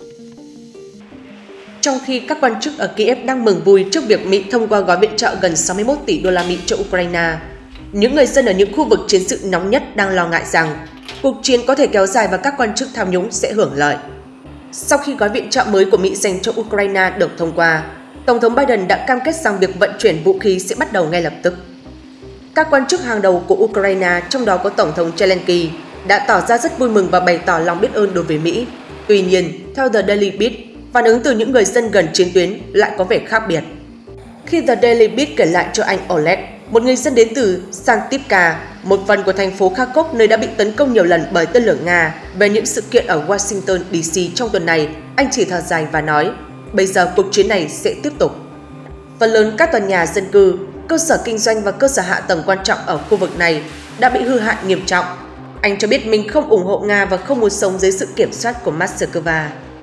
Trong khi các quan chức ở Kiev đang mừng vui trước việc Mỹ thông qua gói viện trợ gần sáu mươi mốt tỷ đô la Mỹ cho Ukraine, những người dân ở những khu vực chiến sự nóng nhất đang lo ngại rằng cuộc chiến có thể kéo dài và các quan chức tham nhũng sẽ hưởng lợi. Sau khi gói viện trợ mới của Mỹ dành cho Ukraine được thông qua, Tổng thống Biden đã cam kết rằng việc vận chuyển vũ khí sẽ bắt đầu ngay lập tức. Các quan chức hàng đầu của Ukraine, trong đó có Tổng thống Zelensky, đã tỏ ra rất vui mừng và bày tỏ lòng biết ơn đối với Mỹ. Tuy nhiên, theo The Daily Beast, phản ứng từ những người dân gần chiến tuyến lại có vẻ khác biệt. Khi The Daily Beast kể lại cho anh Oleg, một người dân đến từ Santipka, một phần của thành phố Kharkov nơi đã bị tấn công nhiều lần bởi tên lửa Nga, về những sự kiện ở Washington D C trong tuần này, anh chỉ thở dài và nói, bây giờ cuộc chiến này sẽ tiếp tục. Phần lớn các tòa nhà dân cư, cơ sở kinh doanh và cơ sở hạ tầng quan trọng ở khu vực này đã bị hư hại nghiêm trọng. Anh cho biết mình không ủng hộ Nga và không muốn sống dưới sự kiểm soát của Moscow.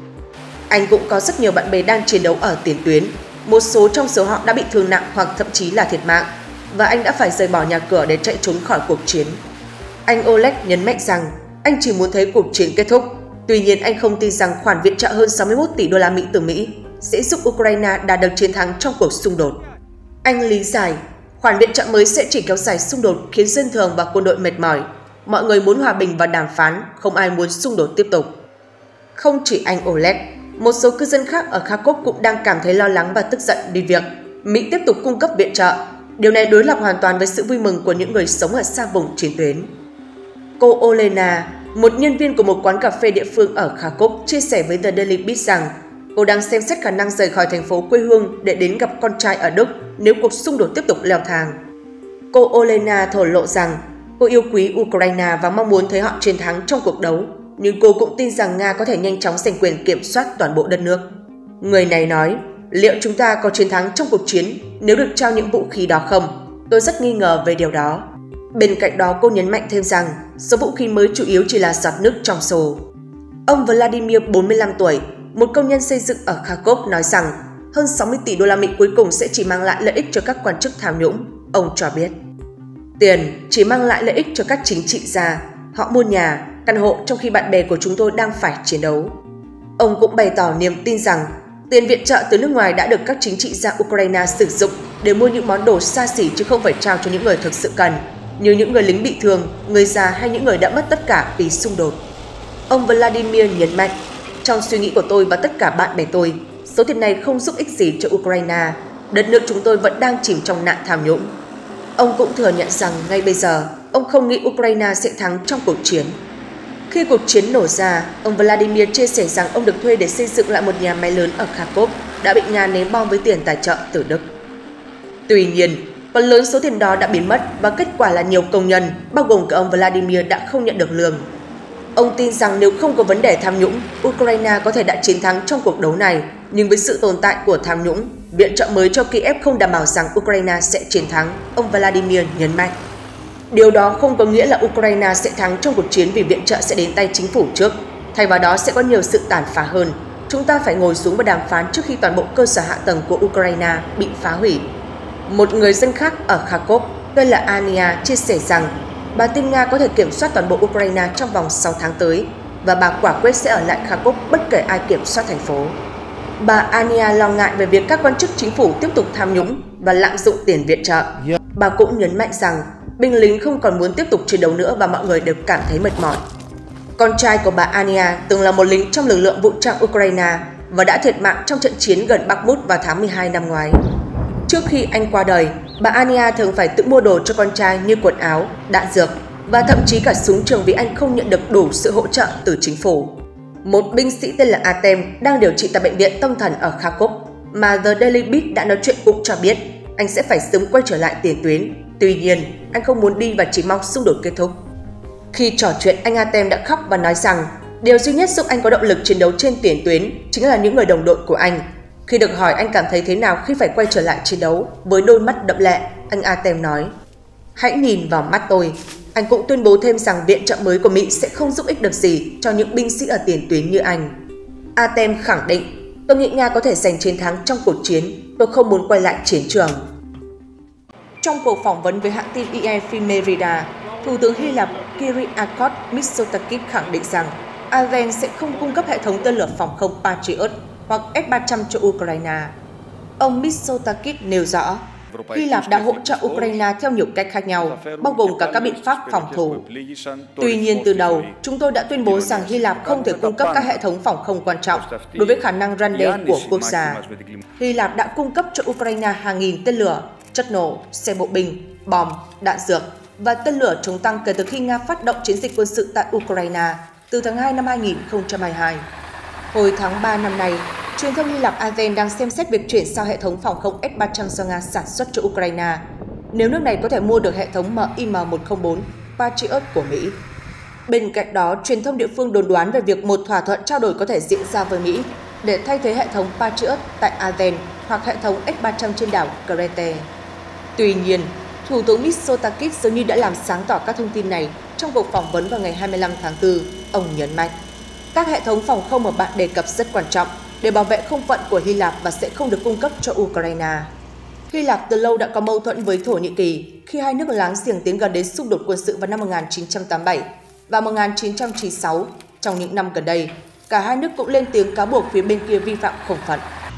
Anh cũng có rất nhiều bạn bè đang chiến đấu ở tiền tuyến. Một số trong số họ đã bị thương nặng hoặc thậm chí là thiệt mạng, và anh đã phải rời bỏ nhà cửa để chạy trốn khỏi cuộc chiến. Anh Oleg nhấn mạnh rằng anh chỉ muốn thấy cuộc chiến kết thúc. Tuy nhiên, anh không tin rằng khoản viện trợ hơn sáu mươi mốt tỷ đô la Mỹ từ Mỹ sẽ giúp Ukraine đạt được chiến thắng trong cuộc xung đột. Anh lý giải, khoản viện trợ mới sẽ chỉ kéo dài xung đột khiến dân thường và quân đội mệt mỏi. Mọi người muốn hòa bình và đàm phán, không ai muốn xung đột tiếp tục. Không chỉ anh Oleg, một số cư dân khác ở Kharkov cũng đang cảm thấy lo lắng và tức giận vì việc Mỹ tiếp tục cung cấp viện trợ. Điều này đối lập hoàn toàn với sự vui mừng của những người sống ở xa vùng chiến tuyến. Cô Olena, một nhân viên của một quán cà phê địa phương ở Kharkov, chia sẻ với The Daily Beast rằng cô đang xem xét khả năng rời khỏi thành phố quê hương để đến gặp con trai ở Đức nếu cuộc xung đột tiếp tục leo thang. Cô Olena thổ lộ rằng cô yêu quý Ukraine và mong muốn thấy họ chiến thắng trong cuộc đấu, nhưng cô cũng tin rằng Nga có thể nhanh chóng giành quyền kiểm soát toàn bộ đất nước. Người này nói, liệu chúng ta có chiến thắng trong cuộc chiến nếu được trao những vũ khí đó không? Tôi rất nghi ngờ về điều đó. Bên cạnh đó, cô nhấn mạnh thêm rằng số vũ khí mới chủ yếu chỉ là giọt nước trong xô. Ông Vladimir, bốn mươi lăm tuổi, một công nhân xây dựng ở Kharkov, nói rằng hơn sáu mươi tỷ đô la Mỹ cuối cùng sẽ chỉ mang lại lợi ích cho các quan chức tham nhũng. Ông cho biết, tiền chỉ mang lại lợi ích cho các chính trị gia. Họ mua nhà, căn hộ trong khi bạn bè của chúng tôi đang phải chiến đấu. Ông cũng bày tỏ niềm tin rằng tiền viện trợ từ nước ngoài đã được các chính trị gia Ukraine sử dụng để mua những món đồ xa xỉ chứ không phải trao cho những người thực sự cần, như những người lính bị thương, người già hay những người đã mất tất cả vì xung đột. Ông Vladimir nhấn mạnh, trong suy nghĩ của tôi và tất cả bạn bè tôi, số tiền này không giúp ích gì cho Ukraine. Đất nước chúng tôi vẫn đang chìm trong nạn tham nhũng. Ông cũng thừa nhận rằng ngay bây giờ, ông không nghĩ Ukraine sẽ thắng trong cuộc chiến. Khi cuộc chiến nổ ra, ông Vladimir chia sẻ rằng ông được thuê để xây dựng lại một nhà máy lớn ở Kharkov đã bị Nga ném bom với tiền tài trợ từ Đức. Tuy nhiên, phần lớn số tiền đó đã biến mất và kết quả là nhiều công nhân, bao gồm cả ông Vladimir, đã không nhận được lương. Ông tin rằng nếu không có vấn đề tham nhũng, Ukraine có thể đã chiến thắng trong cuộc đấu này, nhưng với sự tồn tại của tham nhũng, viện trợ mới cho Kiev không đảm bảo rằng Ukraine sẽ chiến thắng, ông Vladimir nhấn mạnh. Điều đó không có nghĩa là Ukraine sẽ thắng trong cuộc chiến vì viện trợ sẽ đến tay chính phủ trước. Thay vào đó sẽ có nhiều sự tàn phá hơn. Chúng ta phải ngồi xuống và đàm phán trước khi toàn bộ cơ sở hạ tầng của Ukraine bị phá hủy. Một người dân khác ở Kharkov, tên là Ania, chia sẻ rằng bà tin Nga có thể kiểm soát toàn bộ Ukraine trong vòng sáu tháng tới và bà quả quyết sẽ ở lại Kharkov bất kể ai kiểm soát thành phố. Bà Ania lo ngại về việc các quan chức chính phủ tiếp tục tham nhũng và lạm dụng tiền viện trợ. Bà cũng nhấn mạnh rằng binh lính không còn muốn tiếp tục chiến đấu nữa và mọi người đều cảm thấy mệt mỏi. Con trai của bà Ania từng là một lính trong lực lượng vũ trang Ukraine và đã thiệt mạng trong trận chiến gần Bakhmut vào tháng mười hai năm ngoái. Trước khi anh qua đời, bà Ania thường phải tự mua đồ cho con trai như quần áo, đạn dược và thậm chí cả súng trường vì anh không nhận được đủ sự hỗ trợ từ chính phủ. Một binh sĩ tên là Artem đang điều trị tại bệnh viện tâm thần ở Kharkov mà The Daily Beast đã nói chuyện cũng cho biết anh sẽ phải sớm quay trở lại tiền tuyến. Tuy nhiên, anh không muốn đi và chỉ mong xung đột kết thúc. Khi trò chuyện, anh Artem đã khóc và nói rằng điều duy nhất giúp anh có động lực chiến đấu trên tiền tuyến chính là những người đồng đội của anh. Khi được hỏi anh cảm thấy thế nào khi phải quay trở lại chiến đấu, với đôi mắt đẫm lệ, anh Artem nói: "Hãy nhìn vào mắt tôi." Anh cũng tuyên bố thêm rằng viện trợ mới của Mỹ sẽ không giúp ích được gì cho những binh sĩ ở tiền tuyến như anh. Artem khẳng định: "Tôi nghĩ Nga có thể giành chiến thắng trong cuộc chiến, tôi không muốn quay lại chiến trường." Trong cuộc phỏng vấn với hãng tin e ép Merida, Thủ tướng Hy Lạp Kyriakos Mitsotakis khẳng định rằng Athens sẽ không cung cấp hệ thống tên lửa phòng không Patriot hoặc S ba trăm cho Ukraine. Ông Mitsotakis nêu rõ, Hy Lạp đã hỗ trợ Ukraine theo nhiều cách khác nhau, bao gồm cả các biện pháp phòng thủ. Tuy nhiên, từ đầu, chúng tôi đã tuyên bố rằng Hy Lạp không thể cung cấp các hệ thống phòng không quan trọng đối với khả năng răn đe của quốc gia. Hy Lạp đã cung cấp cho Ukraine hàng nghìn tên lửa, chất nổ, xe bộ binh, bom, đạn dược và tên lửa chống tăng kể từ khi Nga phát động chiến dịch quân sự tại Ukraine từ tháng hai năm hai nghìn không trăm hai mươi hai. Hồi tháng ba năm nay, truyền thông Hy Lạp Athens đang xem xét việc chuyển giao hệ thống phòng không S ba trăm do Nga sản xuất cho Ukraine, nếu nước này có thể mua được hệ thống M I M một không bốn Patriot của Mỹ. Bên cạnh đó, truyền thông địa phương đồn đoán về việc một thỏa thuận trao đổi có thể diễn ra với Mỹ để thay thế hệ thống Patriot tại Athens hoặc hệ thống S ba trăm trên đảo Crete. Tuy nhiên, Thủ tướng Mitsotakis dường như đã làm sáng tỏ các thông tin này trong cuộc phỏng vấn vào ngày hai mươi lăm tháng tư. Ông nhấn mạnh, các hệ thống phòng không mà bạn đề cập rất quan trọng để bảo vệ không phận của Hy Lạp và sẽ không được cung cấp cho Ukraine. Hy Lạp từ lâu đã có mâu thuẫn với Thổ Nhĩ Kỳ khi hai nước láng giềng tiến gần đến xung đột quân sự vào năm một nghìn chín trăm tám mươi bảy và một nghìn chín trăm chín mươi sáu. Trong những năm gần đây, cả hai nước cũng lên tiếng cáo buộc phía bên kia vi phạm không phận.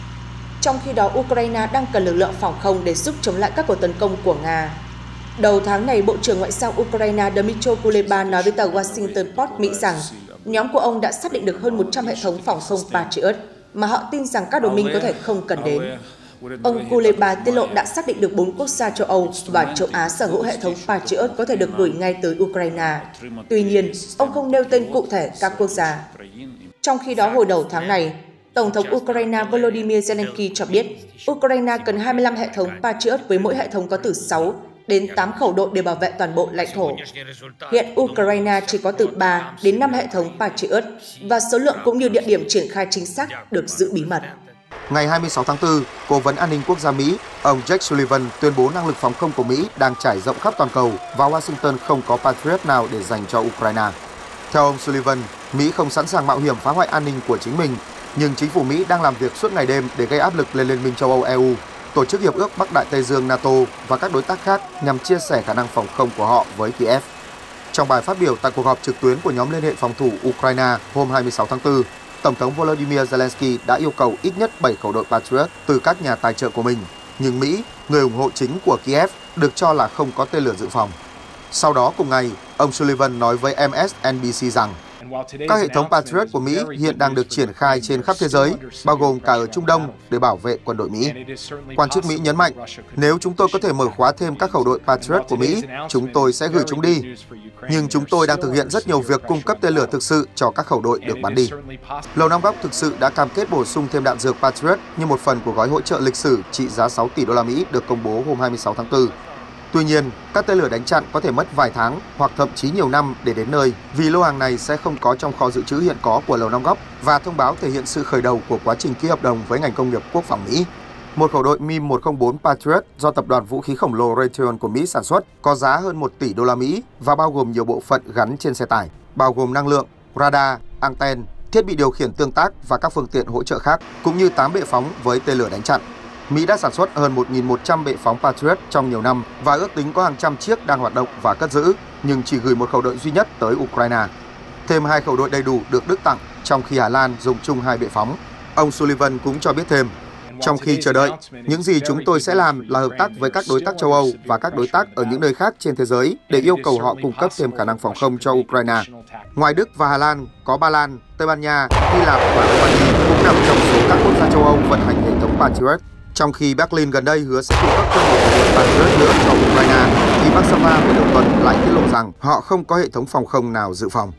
Trong khi đó, Ukraine đang cần lực lượng phòng không để giúp chống lại các cuộc tấn công của Nga. Đầu tháng này, Bộ trưởng Ngoại giao Ukraine Dmytro Kuleba nói với tờ Washington Post Mỹ rằng nhóm của ông đã xác định được hơn một trăm hệ thống phòng không Patriot mà họ tin rằng các đồng minh có thể không cần đến. Ông Kuleba tiết lộ đã xác định được bốn quốc gia châu Âu và châu Á sở hữu hệ thống Patriot có thể được gửi ngay tới Ukraine. Tuy nhiên, ông không nêu tên cụ thể các quốc gia. Trong khi đó, hồi đầu tháng này, Tổng thống Ukraine Volodymyr Zelensky cho biết Ukraine cần hai mươi lăm hệ thống Patriot với mỗi hệ thống có từ sáu đến tám khẩu đội để bảo vệ toàn bộ lãnh thổ. Hiện Ukraine chỉ có từ ba đến năm hệ thống Patriot và số lượng cũng như địa điểm triển khai chính xác được giữ bí mật. Ngày hai mươi sáu tháng tư, Cố vấn An ninh Quốc gia Mỹ, ông Jake Sullivan tuyên bố năng lực phòng không của Mỹ đang trải rộng khắp toàn cầu và Washington không có Patriot nào để dành cho Ukraine. Theo ông Sullivan, Mỹ không sẵn sàng mạo hiểm phá hoại an ninh của chính mình, nhưng chính phủ Mỹ đang làm việc suốt ngày đêm để gây áp lực lên Liên minh châu Âu E U, Tổ chức Hiệp ước Bắc Đại Tây Dương NATO và các đối tác khác nhằm chia sẻ khả năng phòng không của họ với Kiev. Trong bài phát biểu tại cuộc họp trực tuyến của nhóm Liên hệ phòng thủ Ukraine hôm hai mươi sáu tháng tư, Tổng thống Volodymyr Zelensky đã yêu cầu ít nhất bảy khẩu đội Patriot từ các nhà tài trợ của mình, nhưng Mỹ, người ủng hộ chính của Kiev, được cho là không có tên lửa dự phòng. Sau đó cùng ngày, ông Sullivan nói với M S N B C rằng các hệ thống Patriot của Mỹ hiện đang được triển khai trên khắp thế giới, bao gồm cả ở Trung Đông, để bảo vệ quân đội Mỹ. Quan chức Mỹ nhấn mạnh, nếu chúng tôi có thể mở khóa thêm các khẩu đội Patriot của Mỹ, chúng tôi sẽ gửi chúng đi. Nhưng chúng tôi đang thực hiện rất nhiều việc cung cấp tên lửa thực sự cho các khẩu đội được bắn đi. Lầu Năm Góc thực sự đã cam kết bổ sung thêm đạn dược Patriot như một phần của gói hỗ trợ lịch sử trị giá sáu tỷ đô la Mỹ được công bố hôm hai mươi sáu tháng tư. Tuy nhiên, các tên lửa đánh chặn có thể mất vài tháng hoặc thậm chí nhiều năm để đến nơi vì lô hàng này sẽ không có trong kho dự trữ hiện có của Lầu Năm Góc và thông báo thể hiện sự khởi đầu của quá trình ký hợp đồng với ngành công nghiệp quốc phòng Mỹ. Một khẩu đội M I M một không bốn Patriot do tập đoàn vũ khí khổng lồ Raytheon của Mỹ sản xuất có giá hơn một tỷ đô la Mỹ và bao gồm nhiều bộ phận gắn trên xe tải, bao gồm năng lượng, radar, anten, thiết bị điều khiển tương tác và các phương tiện hỗ trợ khác, cũng như tám bệ phóng với tên lửa đánh chặn. Mỹ đã sản xuất hơn một nghìn một trăm bệ phóng Patriot trong nhiều năm và ước tính có hàng trăm chiếc đang hoạt động và cất giữ, nhưng chỉ gửi một khẩu đội duy nhất tới Ukraine. Thêm hai khẩu đội đầy đủ được Đức tặng, trong khi Hà Lan dùng chung hai bệ phóng. Ông Sullivan cũng cho biết thêm, trong khi chờ đợi, những gì chúng tôi sẽ làm là hợp tác với các đối tác châu Âu và các đối tác ở những nơi khác trên thế giới để yêu cầu họ cung cấp thêm khả năng phòng không cho Ukraine. Ngoài Đức và Hà Lan, có Ba Lan, Tây Ban Nha, Hy Lạp và Romania cũng nằm trong số các quốc gia châu Âu vận hành hệ thống Patriot. Trong khi Berlin gần đây hứa sẽ cung cấp thêm một hệ thống Patriot nữa cho Ukraine, thì Warsaw hồi đầu tuần lại tiết lộ rằng họ không có hệ thống phòng không nào dự phòng.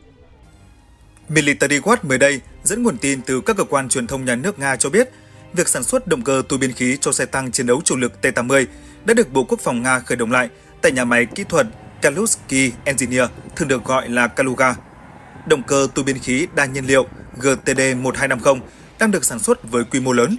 Military Watch mới đây dẫn nguồn tin từ các cơ quan truyền thông nhà nước Nga cho biết việc sản xuất động cơ tua biên khí cho xe tăng chiến đấu chủ lực T tám mươi đã được Bộ Quốc phòng Nga khởi động lại tại nhà máy kỹ thuật Kaluski Engineer, thường được gọi là Kaluga. Động cơ tua biên khí đa nhiên liệu G T D một hai năm không đang được sản xuất với quy mô lớn.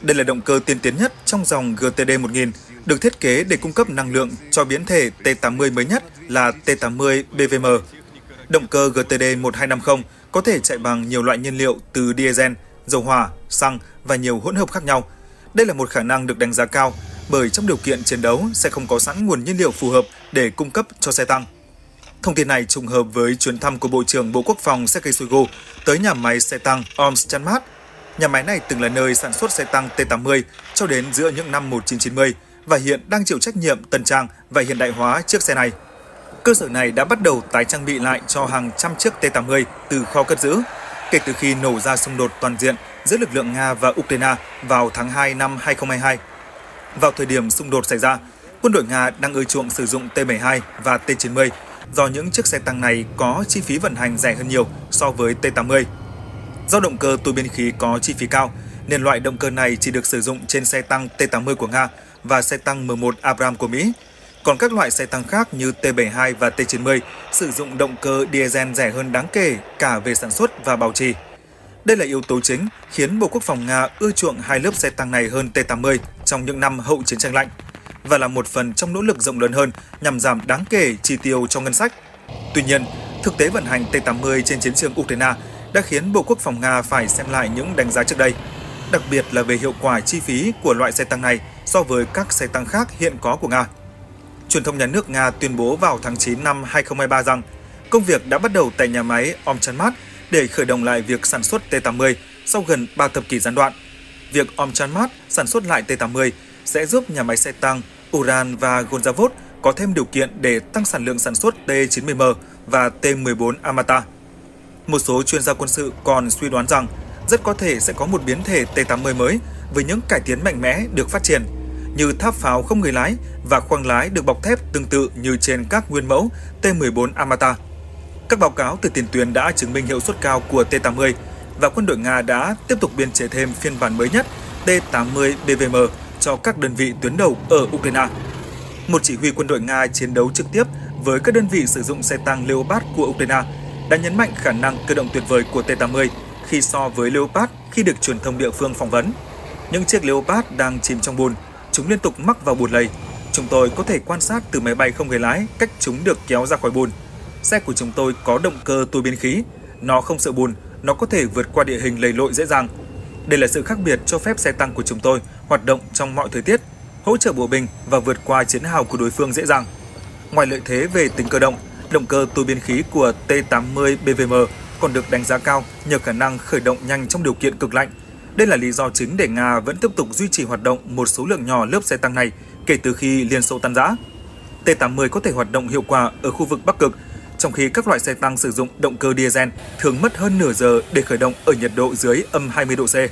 Đây là động cơ tiên tiến nhất trong dòng G T D một nghìn, được thiết kế để cung cấp năng lượng cho biến thể T tám mươi mới nhất là T tám mươi B V M. Động cơ G T D một hai năm không có thể chạy bằng nhiều loại nhiên liệu từ diesel, dầu hỏa, xăng và nhiều hỗn hợp khác nhau. Đây là một khả năng được đánh giá cao bởi trong điều kiện chiến đấu sẽ không có sẵn nguồn nhiên liệu phù hợp để cung cấp cho xe tăng. Thông tin này trùng hợp với chuyến thăm của Bộ trưởng Bộ Quốc phòng Sergei Shoigu tới nhà máy xe tăng Omschanmat. Nhà máy này từng là nơi sản xuất xe tăng T tám mươi cho đến giữa những năm một nghìn chín trăm chín mươi và hiện đang chịu trách nhiệm tân trang và hiện đại hóa chiếc xe này. Cơ sở này đã bắt đầu tái trang bị lại cho hàng trăm chiếc T tám mươi từ kho cất giữ, kể từ khi nổ ra xung đột toàn diện giữa lực lượng Nga và Ukraine vào tháng hai năm hai nghìn không trăm hai mươi hai. Vào thời điểm xung đột xảy ra, quân đội Nga đang ưa chuộng sử dụng T bảy mươi hai và T chín mươi do những chiếc xe tăng này có chi phí vận hành rẻ hơn nhiều so với T tám mươi. Do động cơ tua biên khí có chi phí cao, nên loại động cơ này chỉ được sử dụng trên xe tăng T tám mươi của Nga và xe tăng M một Abrams của Mỹ. Còn các loại xe tăng khác như T bảy mươi hai và T chín mươi sử dụng động cơ diesel rẻ hơn đáng kể cả về sản xuất và bảo trì. Đây là yếu tố chính khiến Bộ Quốc phòng Nga ưa chuộng hai lớp xe tăng này hơn T tám mươi trong những năm hậu chiến tranh lạnh, và là một phần trong nỗ lực rộng lớn hơn nhằm giảm đáng kể chi tiêu cho ngân sách. Tuy nhiên, thực tế vận hành T tám mươi trên chiến trường Ukraine đã khiến Bộ Quốc phòng Nga phải xem lại những đánh giá trước đây, đặc biệt là về hiệu quả chi phí của loại xe tăng này so với các xe tăng khác hiện có của Nga. Truyền thông nhà nước Nga tuyên bố vào tháng chín năm hai nghìn không trăm hai mươi ba rằng công việc đã bắt đầu tại nhà máy Omschanmat để khởi động lại việc sản xuất T tám mươi sau gần ba thập kỷ gián đoạn. Việc Omschanmat sản xuất lại T tám mươi sẽ giúp nhà máy xe tăng Uran và Gonzavod có thêm điều kiện để tăng sản lượng sản xuất T chín mươi M và T mười bốn Armata. Một số chuyên gia quân sự còn suy đoán rằng rất có thể sẽ có một biến thể T tám mươi mới với những cải tiến mạnh mẽ được phát triển, như tháp pháo không người lái và khoang lái được bọc thép tương tự như trên các nguyên mẫu T mười bốn Armata. Các báo cáo từ tiền tuyến đã chứng minh hiệu suất cao của T tám mươi và quân đội Nga đã tiếp tục biên chế thêm phiên bản mới nhất T tám mươi B V M cho các đơn vị tuyến đầu ở Ukraine. Một chỉ huy quân đội Nga chiến đấu trực tiếp với các đơn vị sử dụng xe tăng Leopard của Ukraine đã nhấn mạnh khả năng cơ động tuyệt vời của T tám mươi khi so với Leopard khi được truyền thông địa phương phỏng vấn. Những chiếc Leopard đang chìm trong bùn, chúng liên tục mắc vào bùn lầy. Chúng tôi có thể quan sát từ máy bay không người lái cách chúng được kéo ra khỏi bùn. Xe của chúng tôi có động cơ tua biên khí, nó không sợ bùn, nó có thể vượt qua địa hình lầy lội dễ dàng. Đây là sự khác biệt cho phép xe tăng của chúng tôi hoạt động trong mọi thời tiết, hỗ trợ bộ binh và vượt qua chiến hào của đối phương dễ dàng. Ngoài lợi thế về tính cơ động, động cơ tua biên khí của T tám mươi B V M còn được đánh giá cao nhờ khả năng khởi động nhanh trong điều kiện cực lạnh. Đây là lý do chính để Nga vẫn tiếp tục duy trì hoạt động một số lượng nhỏ lớp xe tăng này kể từ khi Liên Xô tan rã. T tám mươi có thể hoạt động hiệu quả ở khu vực Bắc Cực, trong khi các loại xe tăng sử dụng động cơ diesel thường mất hơn nửa giờ để khởi động ở nhiệt độ dưới âm hai mươi độ C.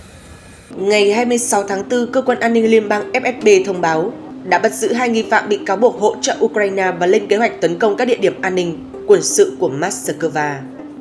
Ngày hai mươi sáu tháng tư, Cơ quan An ninh Liên bang F S B thông báo đã bắt giữ hai nghi phạm bị cáo buộc hỗ trợ Ukraine và lên kế hoạch tấn công các địa điểm an ninh quân sự của Moscow.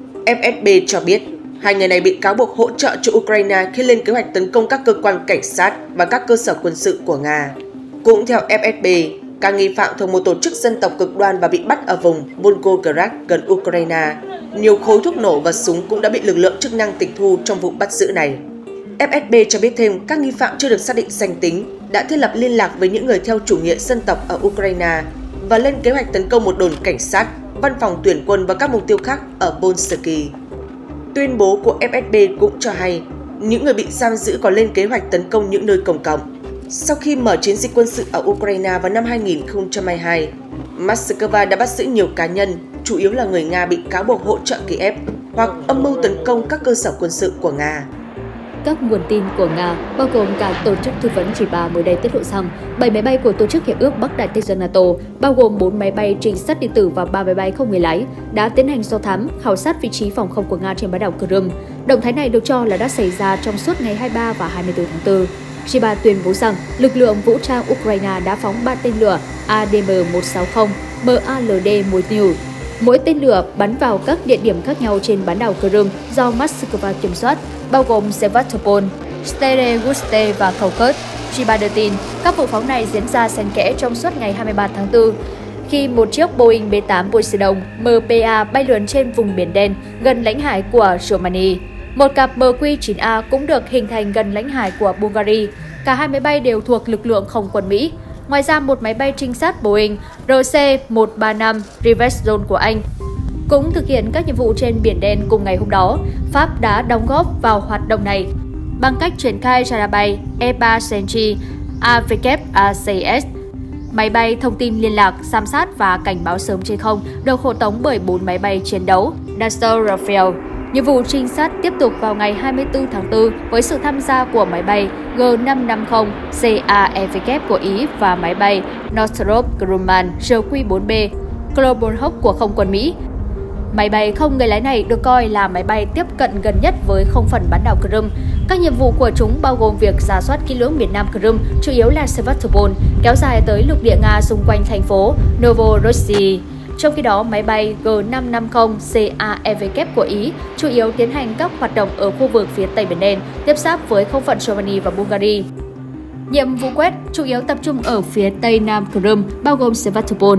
F S B cho biết hai người này bị cáo buộc hỗ trợ cho Ukraine khi lên kế hoạch tấn công các cơ quan cảnh sát và các cơ sở quân sự của Nga. Cũng theo F S B, các nghi phạm thuộc một tổ chức dân tộc cực đoan và bị bắt ở vùng Volgograd gần Ukraine. Nhiều khối thuốc nổ và súng cũng đã bị lực lượng chức năng tịch thu trong vụ bắt giữ này. F S B cho biết thêm các nghi phạm chưa được xác định danh tính đã thiết lập liên lạc với những người theo chủ nghĩa dân tộc ở Ukraine và lên kế hoạch tấn công một đồn cảnh sát, văn phòng tuyển quân và các mục tiêu khác ở Polski. Tuyên bố của F S B cũng cho hay những người bị giam giữ còn lên kế hoạch tấn công những nơi công cộng. Sau khi mở chiến dịch quân sự ở Ukraine vào năm hai nghìn không trăm hai mươi hai, Moscow đã bắt giữ nhiều cá nhân, chủ yếu là người Nga bị cáo buộc hỗ trợ Kiev hoặc âm mưu tấn công các cơ sở quân sự của Nga. Các nguồn tin của Nga, bao gồm cả Tổ chức Tư vấn G ba mới đây tiết lộ rằng bảy máy bay của Tổ chức Hiệp ước Bắc Đại Tây Dương NATO, bao gồm bốn máy bay trinh sát điện tử và ba máy bay không người lái, đã tiến hành do thám, khảo sát vị trí phòng không của Nga trên bán đảo Crimea. Động thái này được cho là đã xảy ra trong suốt ngày hai mươi ba và hai mươi tư tháng tư. G ba tuyên bố rằng lực lượng vũ trang Ukraine đã phóng ba tên lửa A D M một sáu không, M A L D một nhiều. Mỗi tên lửa bắn vào các địa điểm khác nhau trên bán đảo Crimea do Moscow kiểm soát, bao gồm Sevastopol, Staroguste và Kharkov. G ba đưa tin các vụ phóng này diễn ra xen kẽ trong suốt ngày hai mươi ba tháng tư, khi một chiếc Boeing B tám Poseidon M P A bay lượn trên vùng Biển Đen gần lãnh hải của Romania. Một cặp M Q chín A cũng được hình thành gần lãnh hải của Bulgaria. cả hai máy bay đều thuộc lực lượng không quân Mỹ. Ngoài ra, một máy bay trinh sát Boeing R C một ba năm Rivestone của Anh cũng thực hiện các nhiệm vụ trên Biển Đen cùng ngày hôm đó. Pháp đã đóng góp vào hoạt động này bằng cách triển khai char bay E ba Sentry A W A C S, máy bay thông tin liên lạc, giám sát và cảnh báo sớm trên không, được hộ tống bởi bốn máy bay chiến đấu Dassault Rafale. Nhiệm vụ trinh sát tiếp tục vào ngày hai mươi tư tháng tư với sự tham gia của máy bay G năm năm không C A E W của Ý và máy bay Northrop Grumman R Q bốn B Global Hawk của không quân Mỹ. Máy bay không người lái này được coi là máy bay tiếp cận gần nhất với không phận bán đảo Crimea. Các nhiệm vụ của chúng bao gồm việc rà soát kỹ lưỡng miền Nam Crimea, chủ yếu là Sevastopol, kéo dài tới lục địa Nga xung quanh thành phố Novorossiysk. Trong khi đó, máy bay G năm năm không C A E W của Ý chủ yếu tiến hành các hoạt động ở khu vực phía Tây Biển Đen, tiếp giáp với không phận Romania và Bulgaria. Nhiệm vụ quét chủ yếu tập trung ở phía Tây Nam Crimea, bao gồm Sevastopol.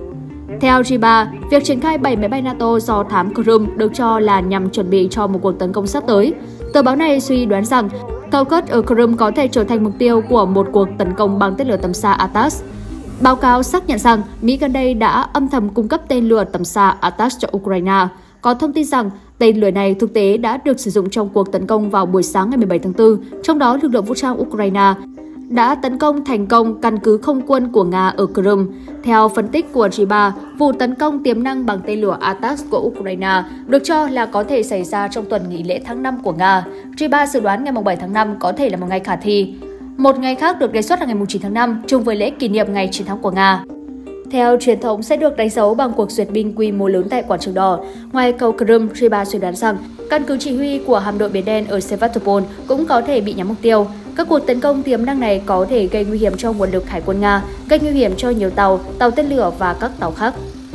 Theo G ba, việc triển khai bảy máy bay NATO do thám Crimea được cho là nhằm chuẩn bị cho một cuộc tấn công sắp tới. Tờ báo này suy đoán rằng Cao Cất ở Crimea có thể trở thành mục tiêu của một cuộc tấn công bằng tên lửa tầm xa ATACMS. Báo cáo xác nhận rằng Mỹ gần đây đã âm thầm cung cấp tên lửa tầm xa ATACMS cho Ukraine. Có thông tin rằng tên lửa này thực tế đã được sử dụng trong cuộc tấn công vào buổi sáng ngày mười bảy tháng tư, trong đó lực lượng vũ trang Ukraine đã tấn công thành công căn cứ không quân của Nga ở Crimea. Theo phân tích của G ba, vụ tấn công tiềm năng bằng tên lửa ATACMS của Ukraine được cho là có thể xảy ra trong tuần nghỉ lễ tháng năm của Nga. G ba dự đoán ngày bảy tháng năm có thể là một ngày khả thi. Một ngày khác được đề xuất là ngày chín tháng năm, chung với lễ kỷ niệm ngày chiến thắng của Nga. Theo truyền thống sẽ được đánh dấu bằng cuộc duyệt binh quy mô lớn tại Quảng trường Đỏ. Ngoài cầu Crimea, G ba suy đoán rằng căn cứ chỉ huy của hạm đội Biển Đen ở Sevastopol cũng có thể bị nhắm mục tiêu. Các cuộc tấn công tiềm năng này có thể gây nguy hiểm cho nguồn lực hải quân Nga, gây nguy hiểm cho nhiều tàu, tàu tên lửa và các tàu khác.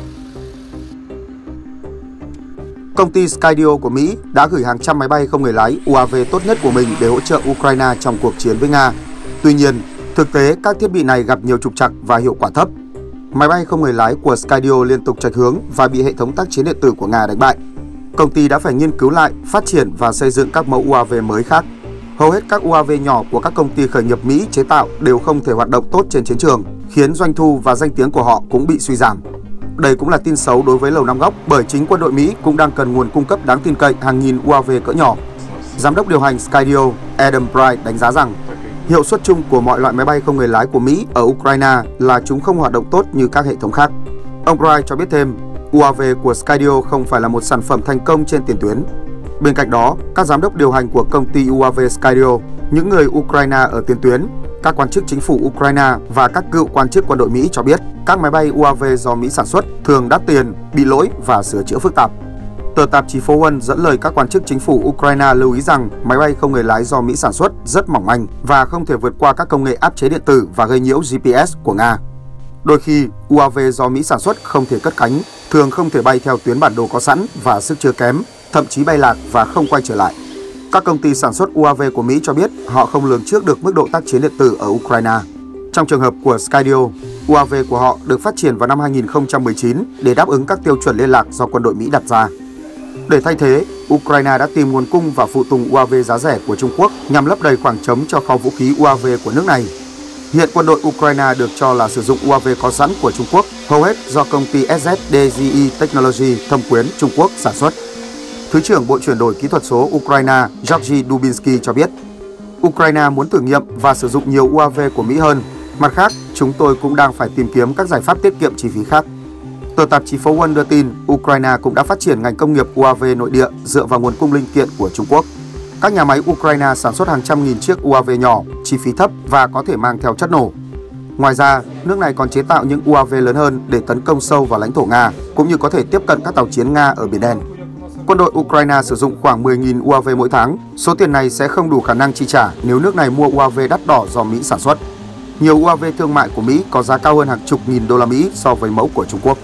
Công ty Skydio của Mỹ đã gửi hàng trăm máy bay không người lái U A V tốt nhất của mình để hỗ trợ Ukraine trong cuộc chiến với Nga. Tuy nhiên, thực tế các thiết bị này gặp nhiều trục trặc và hiệu quả thấp. Máy bay không người lái của Skydio liên tục chệch hướng và bị hệ thống tác chiến điện tử của Nga đánh bại. Công ty đã phải nghiên cứu lại, phát triển và xây dựng các mẫu U A V mới khác. Hầu hết các U A V nhỏ của các công ty khởi nghiệp Mỹ chế tạo đều không thể hoạt động tốt trên chiến trường, khiến doanh thu và danh tiếng của họ cũng bị suy giảm. Đây cũng là tin xấu đối với Lầu Năm Góc bởi chính quân đội Mỹ cũng đang cần nguồn cung cấp đáng tin cậy hàng nghìn U A V cỡ nhỏ. Giám đốc điều hành Skydio Adam Bright đánh giá rằng hiệu suất chung của mọi loại máy bay không người lái của Mỹ ở Ukraine là chúng không hoạt động tốt như các hệ thống khác. Ông Bright cho biết thêm, U A V của Skydio không phải là một sản phẩm thành công trên tiền tuyến. Bên cạnh đó, các giám đốc điều hành của công ty U A V Skydio, những người Ukraine ở tiền tuyến, các quan chức chính phủ Ukraine và các cựu quan chức quân đội Mỹ cho biết các máy bay U A V do Mỹ sản xuất thường đắt tiền, bị lỗi và sửa chữa phức tạp. Tờ tạp chí Phố Quân dẫn lời các quan chức chính phủ Ukraine lưu ý rằng máy bay không người lái do Mỹ sản xuất rất mỏng manh và không thể vượt qua các công nghệ áp chế điện tử và gây nhiễu G P S của Nga. Đôi khi, U A V do Mỹ sản xuất không thể cất cánh, thường không thể bay theo tuyến bản đồ có sẵn và sức chứa kém, thậm chí bay lạc và không quay trở lại. Các công ty sản xuất U A V của Mỹ cho biết họ không lường trước được mức độ tác chiến điện tử ở Ukraine. Trong trường hợp của Skydio, U A V của họ được phát triển vào năm hai nghìn không trăm mười chín để đáp ứng các tiêu chuẩn liên lạc do quân đội Mỹ đặt ra. Để thay thế, Ukraine đã tìm nguồn cung và phụ tùng U A V giá rẻ của Trung Quốc nhằm lấp đầy khoảng trống cho kho vũ khí U A V của nước này. Hiện quân đội Ukraine được cho là sử dụng U A V có sẵn của Trung Quốc, hầu hết do công ty S Z D G E Technology thâm quyến Trung Quốc sản xuất. Thứ trưởng Bộ chuyển đổi kỹ thuật số Ukraine Georgy Dubinsky cho biết, Ukraine muốn thử nghiệm và sử dụng nhiều U A V của Mỹ hơn. Mặt khác, chúng tôi cũng đang phải tìm kiếm các giải pháp tiết kiệm chi phí khác. Tờ tạp chí Phố Quân đưa tin, Ukraine cũng đã phát triển ngành công nghiệp U A V nội địa dựa vào nguồn cung linh kiện của Trung Quốc. Các nhà máy Ukraine sản xuất hàng trăm nghìn chiếc U A V nhỏ, chi phí thấp và có thể mang theo chất nổ. Ngoài ra, nước này còn chế tạo những U A V lớn hơn để tấn công sâu vào lãnh thổ Nga, cũng như có thể tiếp cận các tàu chiến Nga ở Biển Đen. Quân đội Ukraine sử dụng khoảng mười nghìn U A V mỗi tháng. Số tiền này sẽ không đủ khả năng chi trả nếu nước này mua U A V đắt đỏ do Mỹ sản xuất. Nhiều U A V thương mại của Mỹ có giá cao hơn hàng chục nghìn đô la Mỹ so với mẫu của Trung Quốc.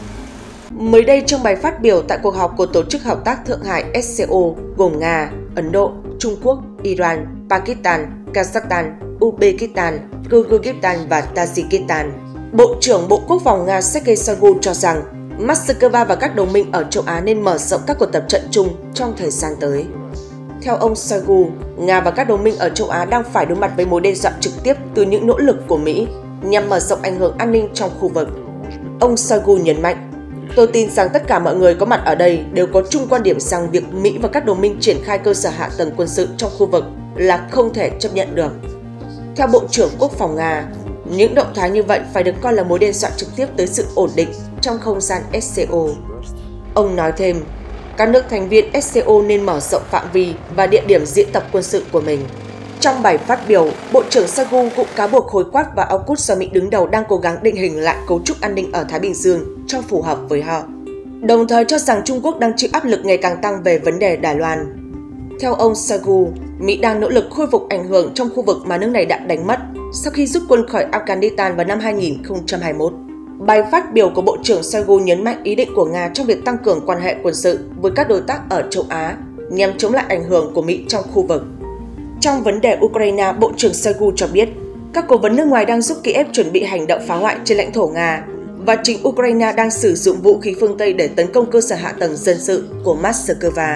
Mới đây, trong bài phát biểu tại cuộc họp của Tổ chức Hợp tác Thượng Hải S C O gồm Nga, Ấn Độ, Trung Quốc, Iran, Pakistan, Kazakhstan, Uzbekistan, Kyrgyzstan và Tajikistan, Bộ trưởng Bộ Quốc phòng Nga Sergei Shoigu cho rằng Moscow và các đồng minh ở châu Á nên mở rộng các cuộc tập trận chung trong thời gian tới. Theo ông Shoigu, Nga và các đồng minh ở châu Á đang phải đối mặt với mối đe dọa trực tiếp từ những nỗ lực của Mỹ nhằm mở rộng ảnh hưởng an ninh trong khu vực. Ông Shoigu nhấn mạnh, tôi tin rằng tất cả mọi người có mặt ở đây đều có chung quan điểm rằng việc Mỹ và các đồng minh triển khai cơ sở hạ tầng quân sự trong khu vực là không thể chấp nhận được. Theo Bộ trưởng Quốc phòng Nga, những động thái như vậy phải được coi là mối đe dọa trực tiếp tới sự ổn định trong không gian ét xê o. Ông nói thêm, các nước thành viên ét xê o nên mở rộng phạm vi và địa điểm diễn tập quân sự của mình. Trong bài phát biểu, Bộ trưởng Shoigu cũng cáo buộc khối Quad và AUKUS do Mỹ đứng đầu đang cố gắng định hình lại cấu trúc an ninh ở Thái Bình Dương cho phù hợp với họ, đồng thời cho rằng Trung Quốc đang chịu áp lực ngày càng tăng về vấn đề Đài Loan. Theo ông Shoigu, Mỹ đang nỗ lực khôi phục ảnh hưởng trong khu vực mà nước này đã đánh mất sau khi rút quân khỏi Afghanistan vào năm hai nghìn không trăm hai mươi mốt. Bài phát biểu của Bộ trưởng Shoigu nhấn mạnh ý định của Nga trong việc tăng cường quan hệ quân sự với các đối tác ở châu Á nhằm chống lại ảnh hưởng của Mỹ trong khu vực. Trong vấn đề Ukraine, Bộ trưởng Shoigu cho biết các cố vấn nước ngoài đang giúp Kiev chuẩn bị hành động phá hoại trên lãnh thổ Nga và chính Ukraine đang sử dụng vũ khí phương Tây để tấn công cơ sở hạ tầng dân sự của Moscow.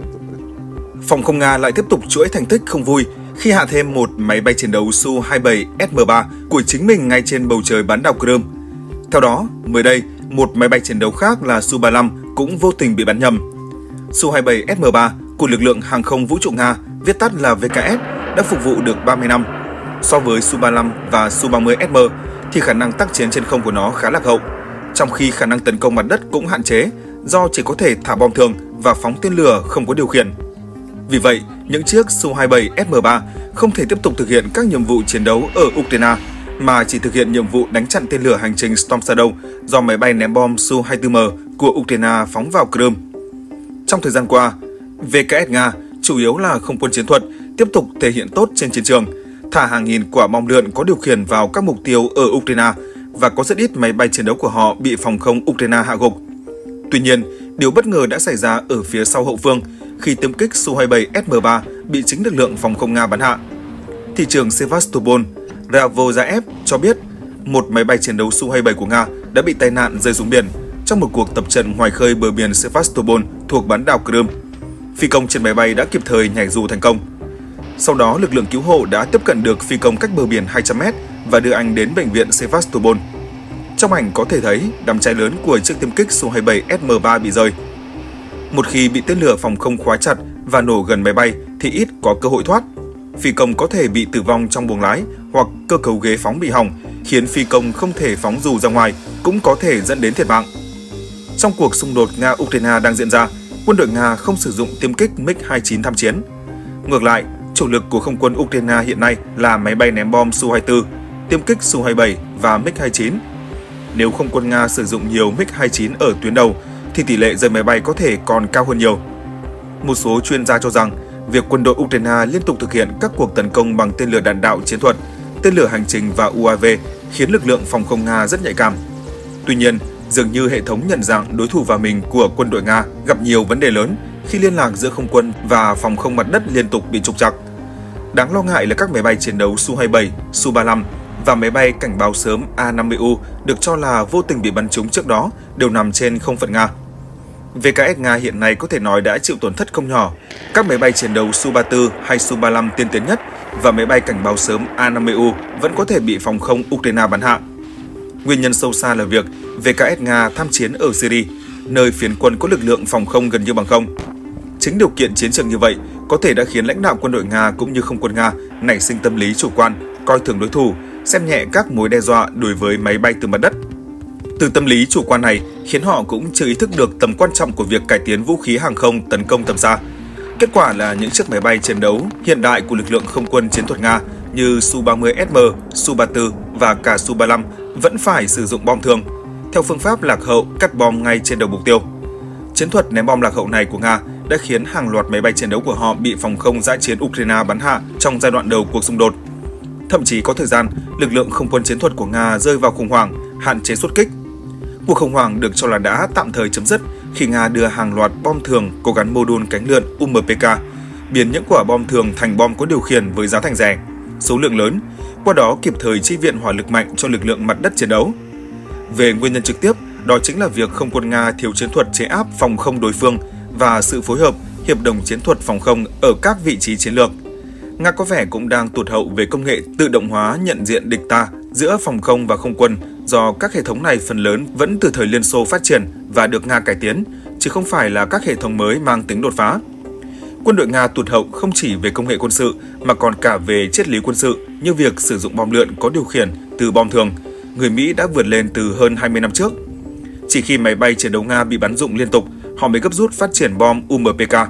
Phòng không Nga lại tiếp tục chuỗi thành tích không vui khi hạ thêm một máy bay chiến đấu Su hai mươi bảy S M ba của chính mình ngay trên bầu trời bán đảo Crimea. Theo đó, mới đây, một máy bay chiến đấu khác là Su ba mươi lăm cũng vô tình bị bắn nhầm. Su hai mươi bảy S M ba của lực lượng hàng không vũ trụ Nga, viết tắt là V K S, đã phục vụ được ba mươi năm. So với Su ba mươi lăm và Su ba mươi S M thì khả năng tác chiến trên không của nó khá lạc hậu, trong khi khả năng tấn công mặt đất cũng hạn chế do chỉ có thể thả bom thường và phóng tên lửa không có điều khiển. Vì vậy, những chiếc Su hai mươi bảy S M ba không thể tiếp tục thực hiện các nhiệm vụ chiến đấu ở Ukraine, mà chỉ thực hiện nhiệm vụ đánh chặn tên lửa hành trình Storm Shadow do máy bay ném bom Su hai mươi tư M của Ukraine phóng vào Crimea. Trong thời gian qua, V K S Nga chủ yếu là không quân chiến thuật, tiếp tục thể hiện tốt trên chiến trường, thả hàng nghìn quả bom lượn có điều khiển vào các mục tiêu ở Ukraine và có rất ít máy bay chiến đấu của họ bị phòng không Ukraine hạ gục. Tuy nhiên, điều bất ngờ đã xảy ra ở phía sau hậu phương khi tiêm kích Su hai mươi bảy S M ba bị chính lực lượng phòng không Nga bắn hạ. Thị trưởng Sevastopol Ravozaev cho biết một máy bay chiến đấu Su hai mươi bảy của Nga đã bị tai nạn rơi xuống biển trong một cuộc tập trận ngoài khơi bờ biển Sevastopol thuộc bán đảo Crimea. Phi công trên máy bay đã kịp thời nhảy dù thành công. Sau đó, lực lượng cứu hộ đã tiếp cận được phi công cách bờ biển hai trăm mét và đưa anh đến bệnh viện Sevastopol. Trong ảnh có thể thấy đám cháy lớn của chiếc tiêm kích Su hai mươi bảy S M ba bị rơi. Một khi bị tên lửa phòng không khóa chặt và nổ gần máy bay thì ít có cơ hội thoát. Phi công có thể bị tử vong trong buồng lái hoặc cơ cấu ghế phóng bị hỏng, khiến phi công không thể phóng dù ra ngoài, cũng có thể dẫn đến thiệt mạng. Trong cuộc xung đột Nga-Ukraine đang diễn ra, quân đội Nga không sử dụng tiêm kích MiG hai mươi chín tham chiến. Ngược lại, chủ lực của không quân Ukraine hiện nay là máy bay ném bom Su hai mươi tư, tiêm kích Su hai mươi bảy và MiG hai mươi chín. Nếu không quân Nga sử dụng nhiều MiG hai mươi chín ở tuyến đầu, thì tỷ lệ rơi máy bay có thể còn cao hơn nhiều. Một số chuyên gia cho rằng, việc quân đội Ukraine liên tục thực hiện các cuộc tấn công bằng tên lửa đạn đạo chiến thuật, tên lửa hành trình và U A V khiến lực lượng phòng không Nga rất nhạy cảm. Tuy nhiên, dường như hệ thống nhận dạng đối thủ hòa mình của quân đội Nga gặp nhiều vấn đề lớn khi liên lạc giữa không quân và phòng không mặt đất liên tục bị trục trặc. Đáng lo ngại là các máy bay chiến đấu Su hai mươi bảy, Su ba mươi lăm và máy bay cảnh báo sớm A năm mươi U được cho là vô tình bị bắn trúng trước đó đều nằm trên không phận Nga. V K S Nga hiện nay có thể nói đã chịu tổn thất không nhỏ. Các máy bay chiến đấu Su ba mươi tư hay Su ba mươi lăm tiên tiến nhất và máy bay cảnh báo sớm A năm mươi U vẫn có thể bị phòng không Ukraine bắn hạ. Nguyên nhân sâu xa là việc V K S Nga tham chiến ở Syria, nơi phiến quân có lực lượng phòng không gần như bằng không. Chính điều kiện chiến trường như vậy có thể đã khiến lãnh đạo quân đội Nga cũng như không quân Nga nảy sinh tâm lý chủ quan, coi thường đối thủ, xem nhẹ các mối đe dọa đối với máy bay từ mặt đất. Từ tâm lý chủ quan này khiến họ cũng chưa ý thức được tầm quan trọng của việc cải tiến vũ khí hàng không tấn công tầm xa. Kết quả là những chiếc máy bay chiến đấu hiện đại của lực lượng không quân chiến thuật Nga như Su ba mươi S M, Su ba mươi tư và cả Su ba mươi lăm vẫn phải sử dụng bom thường, theo phương pháp lạc hậu cắt bom ngay trên đầu mục tiêu. Chiến thuật ném bom lạc hậu này của Nga đã khiến hàng loạt máy bay chiến đấu của họ bị phòng không dã chiến Ukraine bắn hạ trong giai đoạn đầu cuộc xung đột. Thậm chí có thời gian, lực lượng không quân chiến thuật của Nga rơi vào khủng hoảng, hạn chế xuất kích. Cuộc khủng hoảng được cho là đã tạm thời chấm dứt khi Nga đưa hàng loạt bom thường có gắn mô đun cánh lượn U M P K, biến những quả bom thường thành bom có điều khiển với giá thành rẻ, số lượng lớn, qua đó kịp thời chi viện hỏa lực mạnh cho lực lượng mặt đất chiến đấu. Về nguyên nhân trực tiếp, đó chính là việc không quân Nga thiếu chiến thuật chế áp phòng không đối phương và sự phối hợp, hiệp đồng chiến thuật phòng không ở các vị trí chiến lược. Nga có vẻ cũng đang tụt hậu về công nghệ tự động hóa nhận diện địch ta giữa phòng không và không quân do các hệ thống này phần lớn vẫn từ thời Liên Xô phát triển và được Nga cải tiến, chứ không phải là các hệ thống mới mang tính đột phá. Quân đội Nga tụt hậu không chỉ về công nghệ quân sự mà còn cả về triết lý quân sự như việc sử dụng bom lượn có điều khiển từ bom thường. Người Mỹ đã vượt lên từ hơn hai mươi năm trước. Chỉ khi máy bay chiến đấu Nga bị bắn rụng liên tục, họ mới gấp rút phát triển bom U M P K.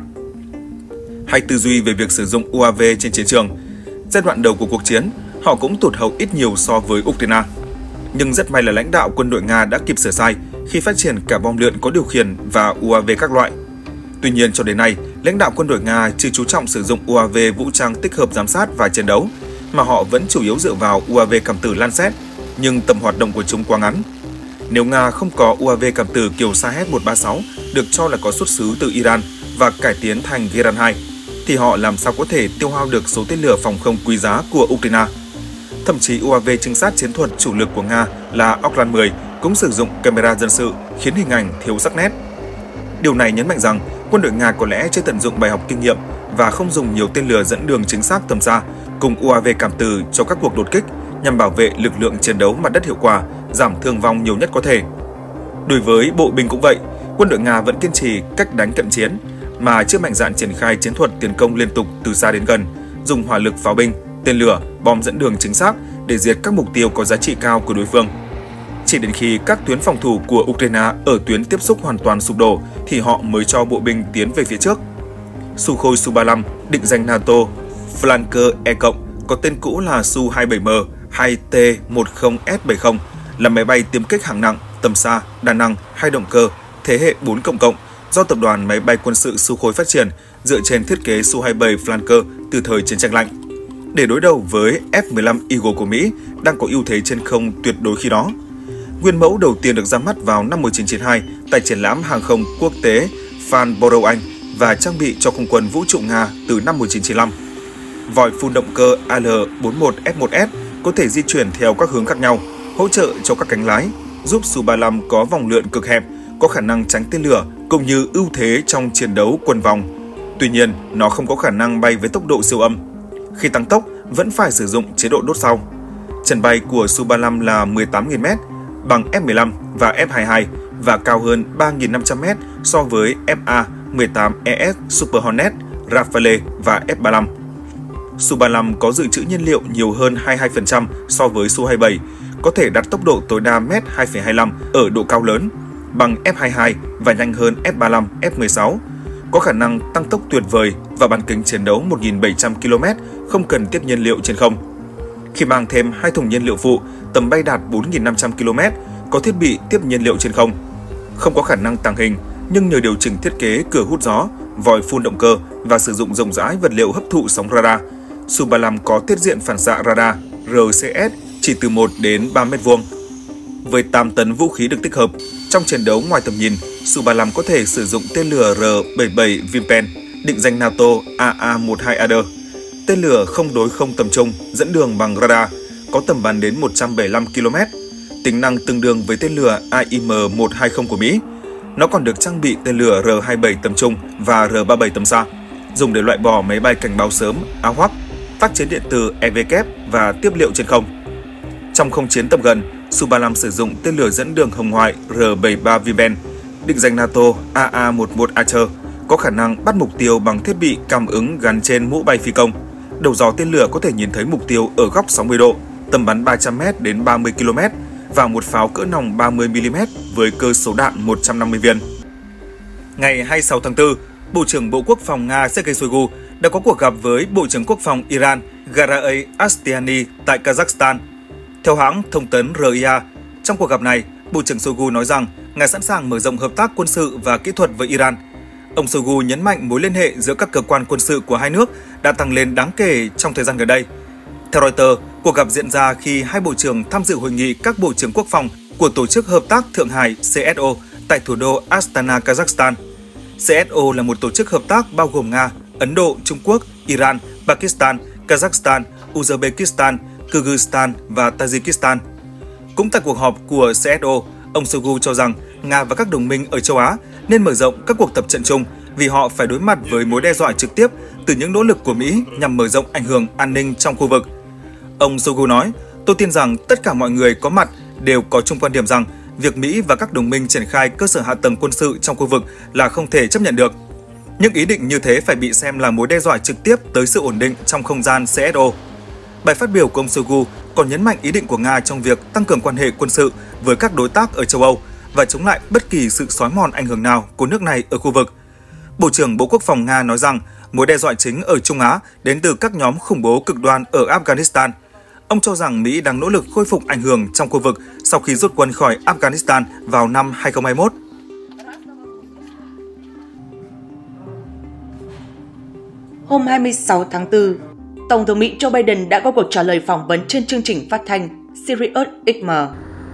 Hay tư duy về việc sử dụng U A V trên chiến trường. Giai đoạn đầu của cuộc chiến, họ cũng tụt hậu ít nhiều so với Ukraine. Nhưng rất may là lãnh đạo quân đội Nga đã kịp sửa sai khi phát triển cả bom lượn có điều khiển và U A V các loại. Tuy nhiên, cho đến nay, lãnh đạo quân đội Nga chưa chú trọng sử dụng U A V vũ trang tích hợp giám sát và chiến đấu, mà họ vẫn chủ yếu dựa vào U A V cảm tử Lancet, nhưng tầm hoạt động của chúng quá ngắn. Nếu Nga không có U A V cảm tử kiểu Shahed một ba sáu được cho là có xuất xứ từ Iran và cải tiến thành Geran hai, thì họ làm sao có thể tiêu hao được số tên lửa phòng không quý giá của Ukraine. Thậm chí U A V trinh sát chiến thuật chủ lực của Nga là Okhlan mười cũng sử dụng camera dân sự khiến hình ảnh thiếu sắc nét. Điều này nhấn mạnh rằng quân đội Nga có lẽ chưa tận dụng bài học kinh nghiệm và không dùng nhiều tên lửa dẫn đường chính xác tầm xa cùng U A V cảm tử cho các cuộc đột kích nhằm bảo vệ lực lượng chiến đấu mặt đất hiệu quả, giảm thương vong nhiều nhất có thể. Đối với bộ binh cũng vậy, quân đội Nga vẫn kiên trì cách đánh cận chiến mà chưa mạnh dạn triển khai chiến thuật tiến công liên tục từ xa đến gần, dùng hỏa lực pháo binh, tên lửa, bom dẫn đường chính xác để diệt các mục tiêu có giá trị cao của đối phương. Chỉ đến khi các tuyến phòng thủ của Ukraine ở tuyến tiếp xúc hoàn toàn sụp đổ thì họ mới cho bộ binh tiến về phía trước. Sukhoi Su ba lăm, định danh NATO Flanker E+, có tên cũ là Su hai mươi bảy M hay T một mươi S bảy mươi, là máy bay tiêm kích hạng nặng, tầm xa, đa năng, hai động cơ, thế hệ bốn cộng cộng do tập đoàn máy bay quân sự Sukhoi phát triển dựa trên thiết kế Su hai mươi bảy Flanker từ thời chiến tranh lạnh. Để đối đầu với F mười lăm Eagle của Mỹ đang có ưu thế trên không tuyệt đối khi đó. Nguyên mẫu đầu tiên được ra mắt vào năm một nghìn chín trăm chín mươi hai tại triển lãm hàng không quốc tế Farnborough, Anh và trang bị cho không quân vũ trụ Nga từ năm một nghìn chín trăm chín mươi lăm. Vòi phun động cơ A L bốn mươi mốt F một S có thể di chuyển theo các hướng khác nhau, hỗ trợ cho các cánh lái, giúp Su ba lăm có vòng lượn cực hẹp, có khả năng tránh tên lửa cũng như ưu thế trong chiến đấu quần vòng. Tuy nhiên, nó không có khả năng bay với tốc độ siêu âm. Khi tăng tốc, vẫn phải sử dụng chế độ đốt sau. Chân bay của Su ba lăm là mười tám nghìn mét, bằng F mười lăm và F hai mươi hai và cao hơn ba nghìn năm trăm mét so với F A mười tám E S Super Hornet, Rafale và F ba mươi lăm. Su ba lăm có dự trữ nhiên liệu nhiều hơn hai mươi hai phần trăm so với Su hai mươi bảy, có thể đạt tốc độ tối đa Mach hai phẩy hai mươi lăm ở độ cao lớn, bằng F hai mươi hai và nhanh hơn F ba mươi lăm, F mười sáu, có khả năng tăng tốc tuyệt vời và bán kính chiến đấu một nghìn bảy trăm ki lô mét không cần tiếp nhiên liệu trên không. Khi mang thêm hai thùng nhiên liệu phụ, tầm bay đạt bốn nghìn năm trăm ki lô mét, có thiết bị tiếp nhiên liệu trên không. Không có khả năng tàng hình, nhưng nhờ điều chỉnh thiết kế cửa hút gió, vòi phun động cơ và sử dụng rộng rãi vật liệu hấp thụ sóng radar, Su ba lăm có tiết diện phản xạ radar R C S chỉ từ một đến ba mét vuông. Với tám tấn vũ khí được tích hợp, trong chiến đấu ngoài tầm nhìn, Su ba lăm có thể sử dụng tên lửa R bảy mươi bảy Vimpen, định danh NATO A A mười hai A D, tên lửa không đối không tầm trung dẫn đường bằng radar, có tầm bắn đến một trăm bảy mươi lăm ki lô mét, tính năng tương đương với tên lửa A I M một hai không của Mỹ. Nó còn được trang bị tên lửa R hai mươi bảy tầm trung và R ba mươi bảy tầm xa, dùng để loại bỏ máy bay cảnh báo sớm A W A C, tác chiến điện tử E V K và tiếp liệu trên không. Trong không chiến tầm gần, Su ba lăm sử dụng tên lửa dẫn đường hồng ngoại R bảy mươi ba Viben, định danh NATO A A mười một Archer, có khả năng bắt mục tiêu bằng thiết bị cảm ứng gắn trên mũ bay phi công. Đầu gió tên lửa có thể nhìn thấy mục tiêu ở góc sáu mươi độ, tầm bắn ba trăm mét đến ba mươi ki lô mét và một pháo cỡ nòng ba mươi mi li mét với cơ số đạn một trăm năm mươi viên. Ngày hai mươi sáu tháng tư, Bộ trưởng Bộ Quốc phòng Nga Sergei Shoigu đã có cuộc gặp với Bộ trưởng Quốc phòng Iran Garaei Astiani tại Kazakhstan. Theo hãng thông tấn R I A, trong cuộc gặp này, Bộ trưởng Shoigu nói rằng Nga sẵn sàng mở rộng hợp tác quân sự và kỹ thuật với Iran. Ông Shoigu nhấn mạnh mối liên hệ giữa các cơ quan quân sự của hai nước đã tăng lên đáng kể trong thời gian gần đây. Theo Reuters, cuộc gặp diễn ra khi hai bộ trưởng tham dự hội nghị các bộ trưởng quốc phòng của Tổ chức Hợp tác Thượng Hải C S O tại thủ đô Astana, Kazakhstan. C S O là một tổ chức hợp tác bao gồm Nga, Ấn Độ, Trung Quốc, Iran, Pakistan, Kazakhstan, Uzbekistan, Kyrgyzstan và Tajikistan. Cũng tại cuộc họp của C S O, ông Shoigu cho rằng Nga và các đồng minh ở châu Á nên mở rộng các cuộc tập trận chung vì họ phải đối mặt với mối đe dọa trực tiếp từ những nỗ lực của Mỹ nhằm mở rộng ảnh hưởng an ninh trong khu vực. Ông Shoigu nói, tôi tin rằng tất cả mọi người có mặt đều có chung quan điểm rằng việc Mỹ và các đồng minh triển khai cơ sở hạ tầng quân sự trong khu vực là không thể chấp nhận được. Những ý định như thế phải bị xem là mối đe dọa trực tiếp tới sự ổn định trong không gian xê ét ô. Bài phát biểu của ông Shoigu còn nhấn mạnh ý định của Nga trong việc tăng cường quan hệ quân sự với các đối tác ở châu Âu và chống lại bất kỳ sự xói mòn ảnh hưởng nào của nước này ở khu vực. Bộ trưởng Bộ Quốc phòng Nga nói rằng mối đe dọa chính ở Trung Á đến từ các nhóm khủng bố cực đoan ở Afghanistan. Ông cho rằng Mỹ đang nỗ lực khôi phục ảnh hưởng trong khu vực sau khi rút quân khỏi Afghanistan vào năm hai không hai mốt. Hôm hai mươi sáu tháng tư, Tổng thống Mỹ Joe Biden đã có cuộc trả lời phỏng vấn trên chương trình phát thanh Sirius ích em.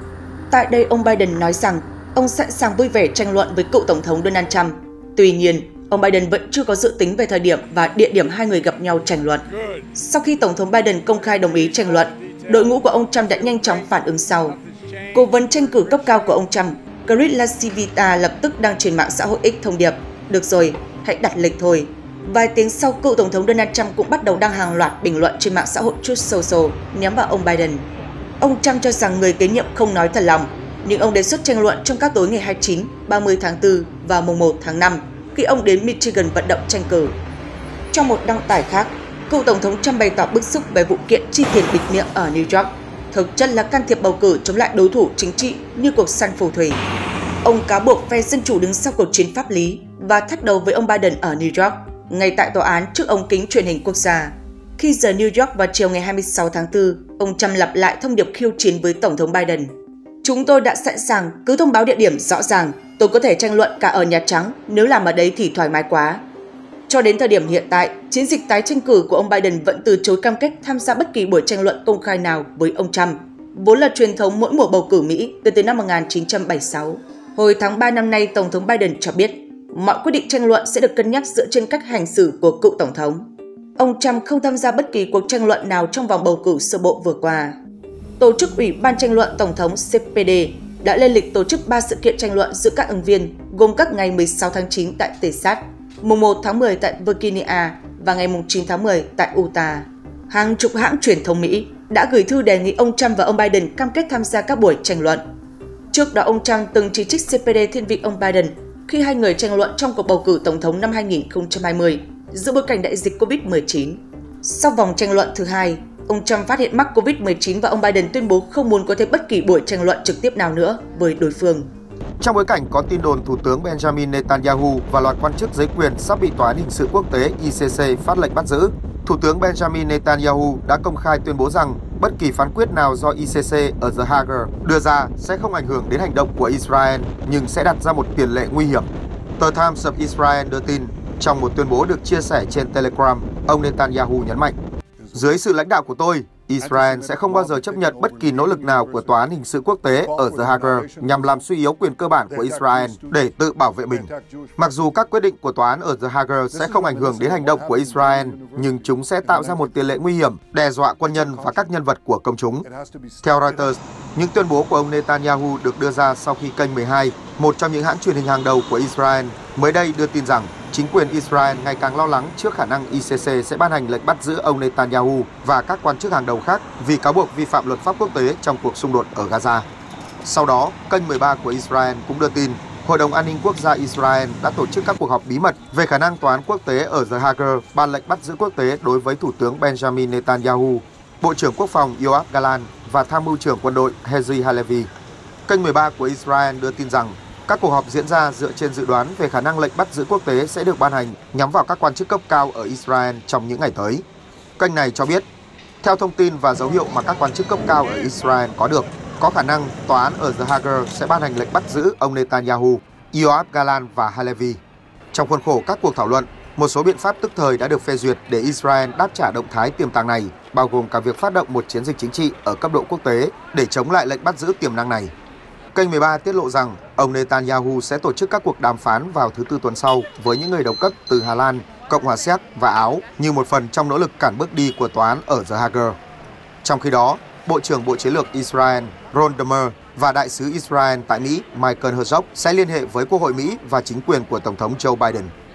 Tại đây, ông Biden nói rằng ông sẵn sàng vui vẻ tranh luận với cựu Tổng thống Donald Trump. Tuy nhiên, ông Biden vẫn chưa có dự tính về thời điểm và địa điểm hai người gặp nhau tranh luận. Sau khi Tổng thống Biden công khai đồng ý tranh luận, đội ngũ của ông Trump đã nhanh chóng phản ứng sau. Cố vấn tranh cử cấp cao của ông Trump, Chris LaCivita, lập tức đăng trên mạng xã hội X thông điệp: "Được rồi, hãy đặt lịch thôi." Vài tiếng sau, cựu Tổng thống Donald Trump cũng bắt đầu đăng hàng loạt bình luận trên mạng xã hội Truth Social nhắm vào ông Biden. Ông Trump cho rằng người kế nhiệm không nói thật lòng, nhưng ông đề xuất tranh luận trong các tối ngày hai mươi chín, ba mươi tháng tư và mùng một tháng năm khi ông đến Michigan vận động tranh cử. Trong một đăng tải khác, cựu Tổng thống Trump bày tỏ bức xúc về vụ kiện chi tiền bịt miệng ở New York, thực chất là can thiệp bầu cử chống lại đối thủ chính trị như cuộc săn phù thủy. Ông cáo buộc phe Dân Chủ đứng sau cuộc chiến pháp lý và thách đấu với ông Biden ở New York, ngay tại tòa án trước ống kính truyền hình quốc gia. Khi giờ New York vào chiều ngày hai mươi sáu tháng tư, ông Trump lặp lại thông điệp khiêu chiến với Tổng thống Biden. "Chúng tôi đã sẵn sàng, cứ thông báo địa điểm rõ ràng, tôi có thể tranh luận cả ở Nhà Trắng, nếu làm ở đấy thì thoải mái quá." Cho đến thời điểm hiện tại, chiến dịch tái tranh cử của ông Biden vẫn từ chối cam kết tham gia bất kỳ buổi tranh luận công khai nào với ông Trump, vốn là truyền thống mỗi mùa bầu cử Mỹ từ từ năm một nghìn chín trăm bảy mươi sáu. Hồi tháng ba năm nay, Tổng thống Biden cho biết mọi quyết định tranh luận sẽ được cân nhắc dựa trên cách hành xử của cựu Tổng thống. Ông Trump không tham gia bất kỳ cuộc tranh luận nào trong vòng bầu cử sơ bộ vừa qua. Tổ chức Ủy ban tranh luận Tổng thống C P D đã lên lịch tổ chức ba sự kiện tranh luận giữa các ứng viên, gồm các ngày mười sáu tháng chín tại Texas, mùng một tháng mười tại Virginia và ngày mùng chín tháng mười tại Utah. Hàng chục hãng truyền thông Mỹ đã gửi thư đề nghị ông Trump và ông Biden cam kết tham gia các buổi tranh luận. Trước đó, ông Trump từng chỉ trích C P D thiên vị ông Biden khi hai người tranh luận trong cuộc bầu cử Tổng thống năm hai nghìn không trăm hai mươi giữa bối cảnh đại dịch Covid mười chín. Sau vòng tranh luận thứ hai, ông Trump phát hiện mắc Covid mười chín và ông Biden tuyên bố không muốn có thêm bất kỳ buổi tranh luận trực tiếp nào nữa với đối phương. Trong bối cảnh có tin đồn Thủ tướng Benjamin Netanyahu và loạt quan chức giới quyền sắp bị Tòa án Hình sự Quốc tế I C C phát lệnh bắt giữ, Thủ tướng Benjamin Netanyahu đã công khai tuyên bố rằng bất kỳ phán quyết nào do I C C ở The Hague đưa ra sẽ không ảnh hưởng đến hành động của Israel, nhưng sẽ đặt ra một tiền lệ nguy hiểm. Tờ Times of Israel đưa tin, trong một tuyên bố được chia sẻ trên Telegram, ông Netanyahu nhấn mạnh: "Dưới sự lãnh đạo của tôi, Israel sẽ không bao giờ chấp nhận bất kỳ nỗ lực nào của Tòa án Hình sự Quốc tế ở The Hague nhằm làm suy yếu quyền cơ bản của Israel để tự bảo vệ mình. Mặc dù các quyết định của Tòa án ở The Hague sẽ không ảnh hưởng đến hành động của Israel, nhưng chúng sẽ tạo ra một tiền lệ nguy hiểm, đe dọa quân nhân và các nhân vật của công chúng." Theo Reuters, những tuyên bố của ông Netanyahu được đưa ra sau khi kênh mười hai, một trong những hãng truyền hình hàng đầu của Israel, mới đây đưa tin rằng chính quyền Israel ngày càng lo lắng trước khả năng I C C sẽ ban hành lệnh bắt giữ ông Netanyahu và các quan chức hàng đầu khác vì cáo buộc vi phạm luật pháp quốc tế trong cuộc xung đột ở Gaza. Sau đó, kênh mười ba của Israel cũng đưa tin Hội đồng An ninh Quốc gia Israel đã tổ chức các cuộc họp bí mật về khả năng Tòa án quốc tế ở The Hague ban lệnh bắt giữ quốc tế đối với Thủ tướng Benjamin Netanyahu, Bộ trưởng Quốc phòng Yoav Gallant và Tham mưu trưởng quân đội Herzi Halevi. Kênh mười ba của Israel đưa tin rằng các cuộc họp diễn ra dựa trên dự đoán về khả năng lệnh bắt giữ quốc tế sẽ được ban hành nhắm vào các quan chức cấp cao ở Israel trong những ngày tới. Kênh này cho biết, theo thông tin và dấu hiệu mà các quan chức cấp cao ở Israel có được, có khả năng tòa án ở The Hague sẽ ban hành lệnh bắt giữ ông Netanyahu, Yoav Gallant và Halevi. Trong khuôn khổ các cuộc thảo luận, một số biện pháp tức thời đã được phê duyệt để Israel đáp trả động thái tiềm tàng này, bao gồm cả việc phát động một chiến dịch chính trị ở cấp độ quốc tế để chống lại lệnh bắt giữ tiềm năng này. Kênh mười ba tiết lộ rằng ông Netanyahu sẽ tổ chức các cuộc đàm phán vào thứ Tư tuần sau với những người đồng cấp từ Hà Lan, Cộng hòa Séc và Áo như một phần trong nỗ lực cản bước đi của tòa án ở The Hague. Trong khi đó, Bộ trưởng Bộ Chiến lược Israel Ron Dermer và Đại sứ Israel tại Mỹ Michael Herzog sẽ liên hệ với Quốc hội Mỹ và chính quyền của Tổng thống Joe Biden.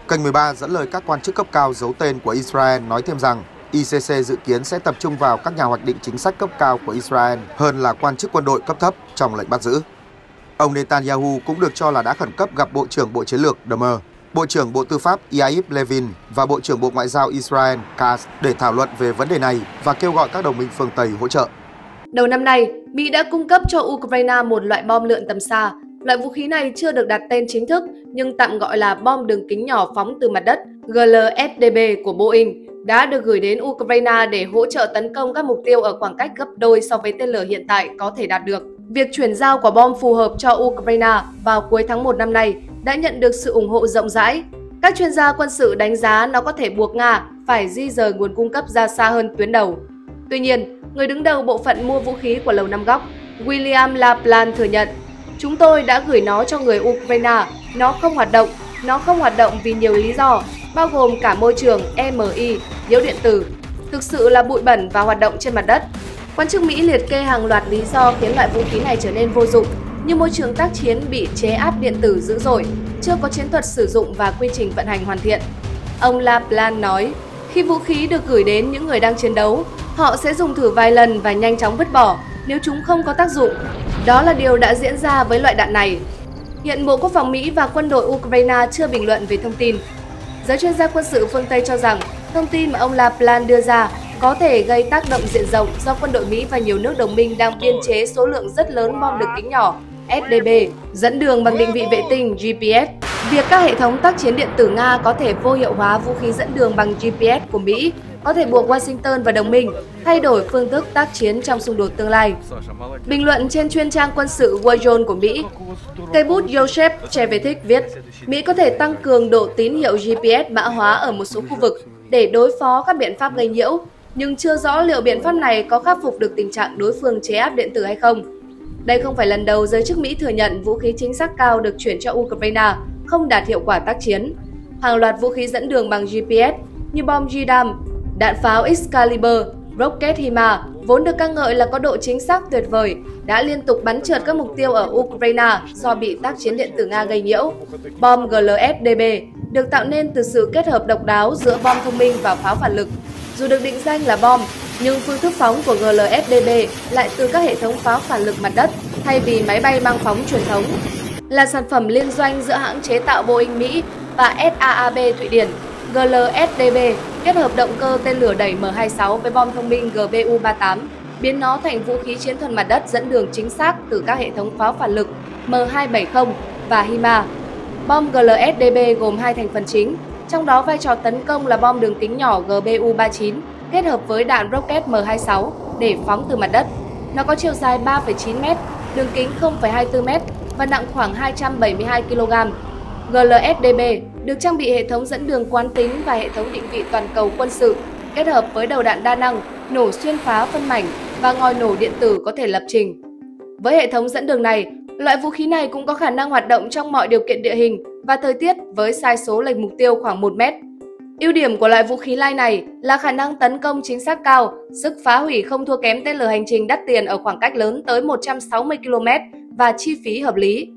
Kênh mười ba dẫn lời các quan chức cấp cao giấu tên của Israel nói thêm rằng i xê xê dự kiến sẽ tập trung vào các nhà hoạch định chính sách cấp cao của Israel hơn là quan chức quân đội cấp thấp trong lệnh bắt giữ. Ông Netanyahu cũng được cho là đã khẩn cấp gặp Bộ trưởng Bộ Chiến lược Dahmer, Bộ trưởng Bộ Tư pháp Yair Levin và Bộ trưởng Bộ Ngoại giao Israel Katz để thảo luận về vấn đề này và kêu gọi các đồng minh phương Tây hỗ trợ. Đầu năm nay, Mỹ đã cung cấp cho Ukraine một loại bom lượn tầm xa. Loại vũ khí này chưa được đặt tên chính thức nhưng tạm gọi là bom đường kính nhỏ phóng từ mặt đất G L S D B của Boeing đã được gửi đến Ukraine để hỗ trợ tấn công các mục tiêu ở khoảng cách gấp đôi so với tên lửa hiện tại có thể đạt được. Việc chuyển giao quả bom phù hợp cho Ukraine vào cuối tháng một năm nay đã nhận được sự ủng hộ rộng rãi. Các chuyên gia quân sự đánh giá nó có thể buộc Nga phải di rời nguồn cung cấp ra xa hơn tuyến đầu. Tuy nhiên, người đứng đầu bộ phận mua vũ khí của Lầu Năm Góc, William LaPlante thừa nhận, chúng tôi đã gửi nó cho người Ukraine, nó không hoạt động, nó không hoạt động vì nhiều lý do, bao gồm cả môi trường E M I, nhiễu điện tử, thực sự là bụi bẩn và hoạt động trên mặt đất. Quan chức Mỹ liệt kê hàng loạt lý do khiến loại vũ khí này trở nên vô dụng, như môi trường tác chiến bị chế áp điện tử dữ dội, chưa có chiến thuật sử dụng và quy trình vận hành hoàn thiện. Ông LaPlante nói, khi vũ khí được gửi đến những người đang chiến đấu, họ sẽ dùng thử vài lần và nhanh chóng vứt bỏ nếu chúng không có tác dụng. Đó là điều đã diễn ra với loại đạn này. Hiện Bộ Quốc phòng Mỹ và quân đội Ukraine chưa bình luận về thông tin. Giới chuyên gia quân sự phương Tây cho rằng thông tin mà ông LaPlante đưa ra có thể gây tác động diện rộng do quân đội Mỹ và nhiều nước đồng minh đang biên chế số lượng rất lớn bom đường kính nhỏ S D B dẫn đường bằng định vị vệ tinh G P S. Việc các hệ thống tác chiến điện tử Nga có thể vô hiệu hóa vũ khí dẫn đường bằng G P S của Mỹ có thể buộc Washington và đồng minh thay đổi phương thức tác chiến trong xung đột tương lai. Bình luận trên chuyên trang quân sự Wajol của Mỹ, cây bút Joseph Chevetic viết, Mỹ có thể tăng cường độ tín hiệu G P S mã hóa ở một số khu vực để đối phó các biện pháp gây nhiễu, nhưng chưa rõ liệu biện pháp này có khắc phục được tình trạng đối phương chế áp điện tử hay không. Đây không phải lần đầu giới chức Mỹ thừa nhận vũ khí chính xác cao được chuyển cho Ukraine không đạt hiệu quả tác chiến. Hàng loạt vũ khí dẫn đường bằng G P S như bom G DAM, đạn pháo Excalibur, rocket HIMARS vốn được ca ngợi là có độ chính xác tuyệt vời, đã liên tục bắn trượt các mục tiêu ở Ukraine do bị tác chiến điện tử Nga gây nhiễu. Bom G L S D B được tạo nên từ sự kết hợp độc đáo giữa bom thông minh và pháo phản lực. Dù được định danh là bom, nhưng phương thức phóng của G L S D B lại từ các hệ thống pháo phản lực mặt đất thay vì máy bay mang phóng truyền thống. Là sản phẩm liên doanh giữa hãng chế tạo Boeing Mỹ và S A A B Thụy Điển, G L S D B kết hợp động cơ tên lửa đẩy M hai mươi sáu với bom thông minh G B U ba mươi tám, biến nó thành vũ khí chiến thuật mặt đất dẫn đường chính xác từ các hệ thống pháo phản lực M hai bảy không và HIMARS. Bom G L S D B gồm hai thành phần chính, trong đó vai trò tấn công là bom đường kính nhỏ G B U ba mươi chín kết hợp với đạn rocket M hai mươi sáu để phóng từ mặt đất. Nó có chiều dài ba phẩy chín mét, đường kính không phẩy hai mươi tư mét và nặng khoảng hai trăm bảy mươi hai ki lô gam. G L S D B được trang bị hệ thống dẫn đường quán tính và hệ thống định vị toàn cầu quân sự, kết hợp với đầu đạn đa năng, nổ xuyên phá phân mảnh và ngòi nổ điện tử có thể lập trình. Với hệ thống dẫn đường này, loại vũ khí này cũng có khả năng hoạt động trong mọi điều kiện địa hình và thời tiết với sai số lệch mục tiêu khoảng một mét. Ưu điểm của loại vũ khí lai này là khả năng tấn công chính xác cao, sức phá hủy không thua kém tên lửa hành trình đắt tiền ở khoảng cách lớn tới một trăm sáu mươi ki lô mét và chi phí hợp lý.